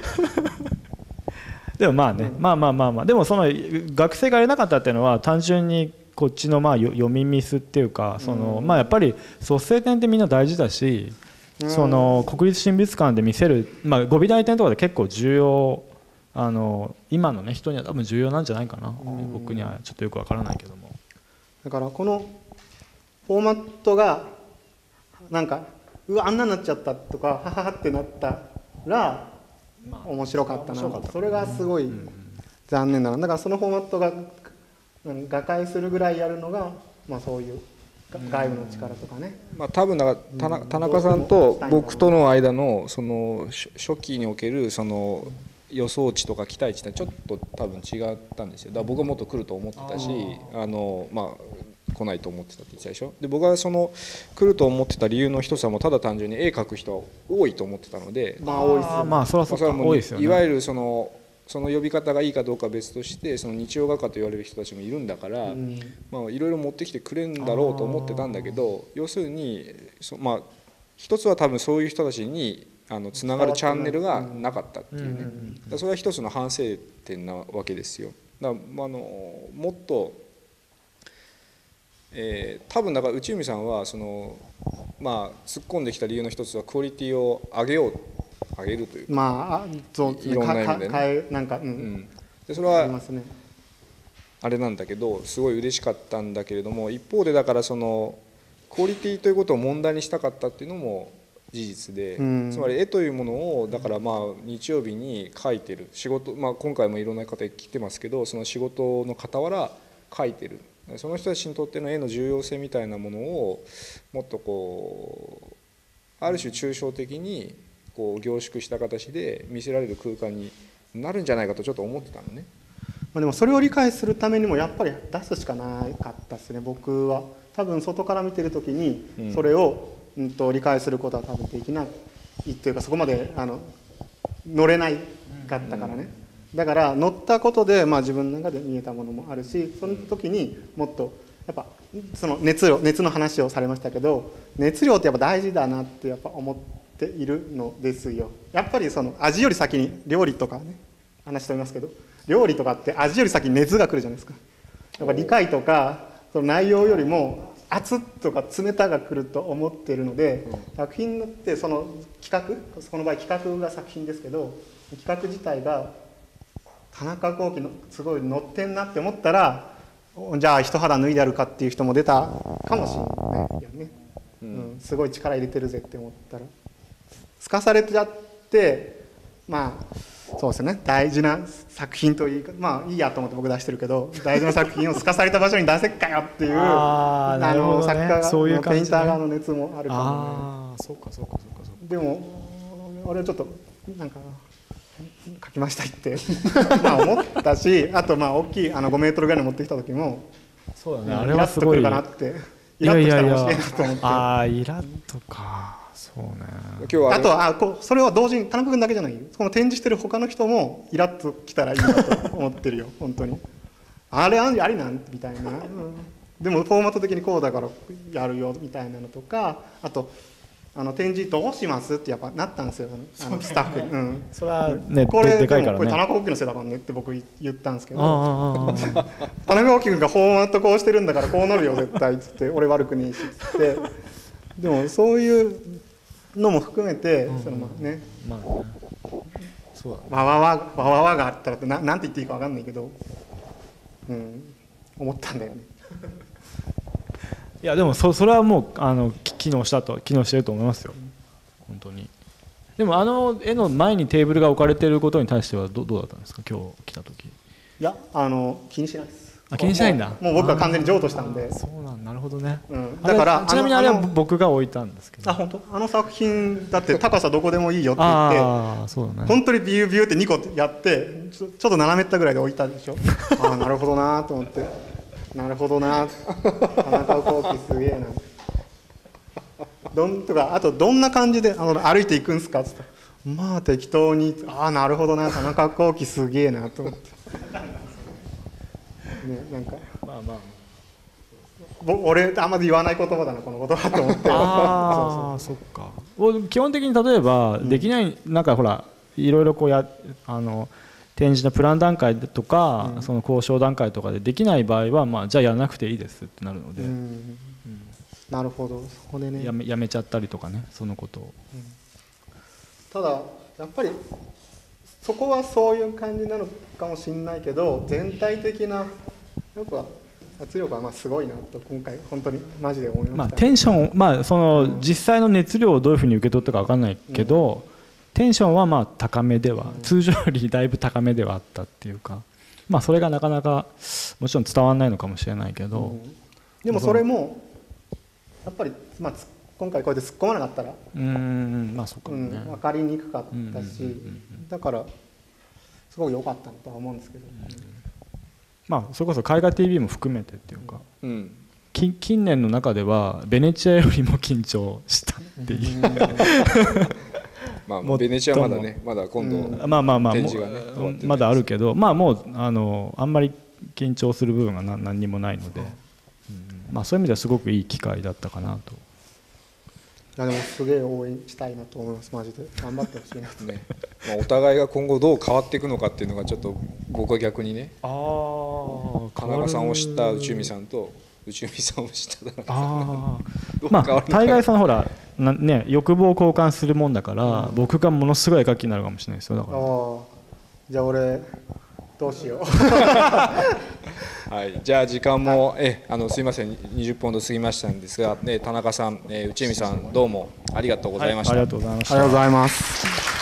でもまあね、うん、まあまあまあまあでもその学生がやれなかったっていうのは単純にこっちのまあ読みミスっていうか、そのまあやっぱり卒生展ってみんな大事だし、その国立新美術館で見せるまあ五美大展とかで結構重要、あの今のね人には多分重要なんじゃないかな、僕にはちょっとよくわからないけども。 だからこのフォーマットがなんかうわあんなになっちゃったとかはははってなったら面白かったな、それがすごい残念だな。だからそのフォーマットが瓦解するぐらいやるのが、まあ、そういう外部の力とかね、 まあ、多分だから田中さんと僕との間のその初期におけるその予想値とか期待値ってちょっと多分違ったんですよ。だから僕はもっと来ると思ってたし、あのまあ来ないと思ってたって言ってたでしょ。で僕はその来ると思ってた理由の一つはもうただ単純に絵描く人は多いと思ってたので、 まあ多いですよね。 まあそれはそうか、多いですよね。 いわゆるそのその呼び方がいいかどうかは別として、その日曜画家と言われる人たちもいるんだから、うん、まあいろいろ持ってきてくれるんだろうと思ってたんだけど、要するにそまあ一つは多分そういう人たちにあのつながるチャンネルがなかったっていうね、うん、それは一つの反省点なわけですよ。だからあのもっと、えー、多分だから内海さんはその、まあ、突っ込んできた理由の一つはクオリティを上げよう上げるというか、 まあそういろんな意味でね、 なんか、うんうん、でそれはあれなんだけどすごい嬉しかったんだけれども、一方でだからそのクオリティということを問題にしたかったっていうのも事実で、うん、つまり絵というものをだからまあ日曜日に描いてる仕事、まあ、今回もいろんな方来てますけど、その仕事の傍ら描いてる、その人たちにとっての絵の重要性みたいなものをもっとこうある種抽象的にこう凝縮した形で見せられる空間になるんじゃないかとちょっと思ってたのね。 でもそれを理解するためにもやっぱり出すしかなかったですね。僕は多分外から見てる時にそれを、うん、と理解することは多分できないっていうか、そこまであの乗れないかったからね、うん、だから乗ったことで、まあ、自分の中で見えたものもあるし、その時にもっとやっぱその熱量熱の話をされましたけど、熱量ってやっぱ大事だなってやっぱ思っているのですよ。やっぱりその味より先に料理とかね話しておりますけど、料理とかって味より先に熱が来るじゃないですか。やっぱ理解とかその内容よりも熱とか冷たが来ると思っているので、作品ってその企画、この場合企画が作品ですけど、企画自体が田中幸喜のすごい乗ってんなって思ったら、じゃあ一肌脱いでやるかっていう人も出たかもしれないよね、うん、すごい力入れてるぜって思ったらすかされちゃって、まあそうですね、大事な作品というか、まあいいやと思って僕出してるけど、大事な作品をすかされた場所に出せっかよっていうああの作家がそういう感じ、ね、ペインター側の熱もあるかもね。ああそうかそうかそうかそうか。でも俺はちょっとなんか書きましたってまあ思ったし、あとまあ大きいあのごメートルぐらいの持ってきた時もそうだね、あれはすごいイラッとくるかなって、イラッときたら面白いなと思って。ああイラッとか、そうね。今日はあとあこうそれは同時に田中君だけじゃないよ、この展示してる他の人もイラッときたらいいなと思ってるよ本当に。あれありなんみたいな、うん、でもフォーマット的にこうだからやるよみたいなのとか、あとあの展示どうしますってやっぱなったんですよ、あのスタッフに、うん、それはねこれでかいからね、これ田中幸喜のせいだからねって僕言ったんですけど、田中幸喜君がフォーマットこうしてるんだからこうなるよ絶対っつって俺悪くねえしっつってでもそういうのも含めて、うん、そのまあね、まあね、そうだね、わわわわわわがあったらって な, なんて言っていいか分かんないけど、うん、思ったんだよねいやでも そ, それはもうあの機能したと機能してると思いますよ本当に。でもあの絵の前にテーブルが置かれていることに対しては ど, どうだったんですか今日来た時。いやあの気にしないです。あ気にしないんだ。もう僕は完全に譲渡したんで。そうなんなるほどね、うん、だからちなみにあれは僕が置いたんですけど。あ本当あの作品だって高さどこでもいいよって言ってあそうだ、ね、本当にビュービューってにこやってち ょ, ちょっと斜めったぐらいで置いたでしょああなるほどなと思ってなるほどな田中幸喜すげえなどんとかあとどんな感じであの歩いていくんすかって言ったらまあ適当にああなるほどな田中幸喜すげえなと思ってねなんかまあまあ俺あんまり言わない言葉だなこの言葉と思ってああそっか。基本的に例えばできない、うん、なんかほらいろいろこうやあの展示のプラン段階とか、うん、その交渉段階とかでできない場合は、まあ、じゃあやらなくていいですってなるので、うんうん、なるほどそこでねやめ、やめちゃったりとかねそのことを、うん、ただやっぱりそこはそういう感じなのかもしれないけど全体的なやっぱ圧力はまあすごいなと今回本当にマジで思いました。 まあ、テンション、まあ、その実際の熱量をどういうふうに受け取ったか分かんないけど、うん、テンションはまあ高めでは、うん、通常よりだいぶ高めではあったっていうか、まあ、それがなかなかもちろん伝わらないのかもしれないけど、うん、 でもそれもやっぱり、まあ、今回こうやって突っ込まなかったらうん、まあそうかもね、 うん、分かりにくかったし、だからすごい良かったとは思うんですけど、うん、 まあ、それこそ海外 ティーブイ も含めてっていうか、 うん、 近, 近年の中ではベネチアよりも緊張したっていうまあベネチアまだね、まだ今度、うん、 まあまあまあ展示がねまだあるけど、まあもうあのあんまり緊張する部分が 何, 何にもないので、うん、まあそういう意味ではすごくいい機会だったかなと。 いやでもすげえ応援したいなと思います。マジで頑張ってほしいなとね。まあお互いが今後どう変わっていくのかっていうのがちょっと僕は逆にね、 あ田中さんを知った内海さんと内海さんを知った田中さんあまあ大概そのほらな、ね、欲望を交換するもんだから、うん、僕がものすごい絵描きになるかもしれないですよ。だからあじゃあ俺どうしようはい、じゃあ時間も、はい、えあのすいませんにじゅっぷんほど過ぎましたんですが、ね、田中さん、え内海さんどうもありがとうございました。 はい、ありがとうございました。 ありがとうございます。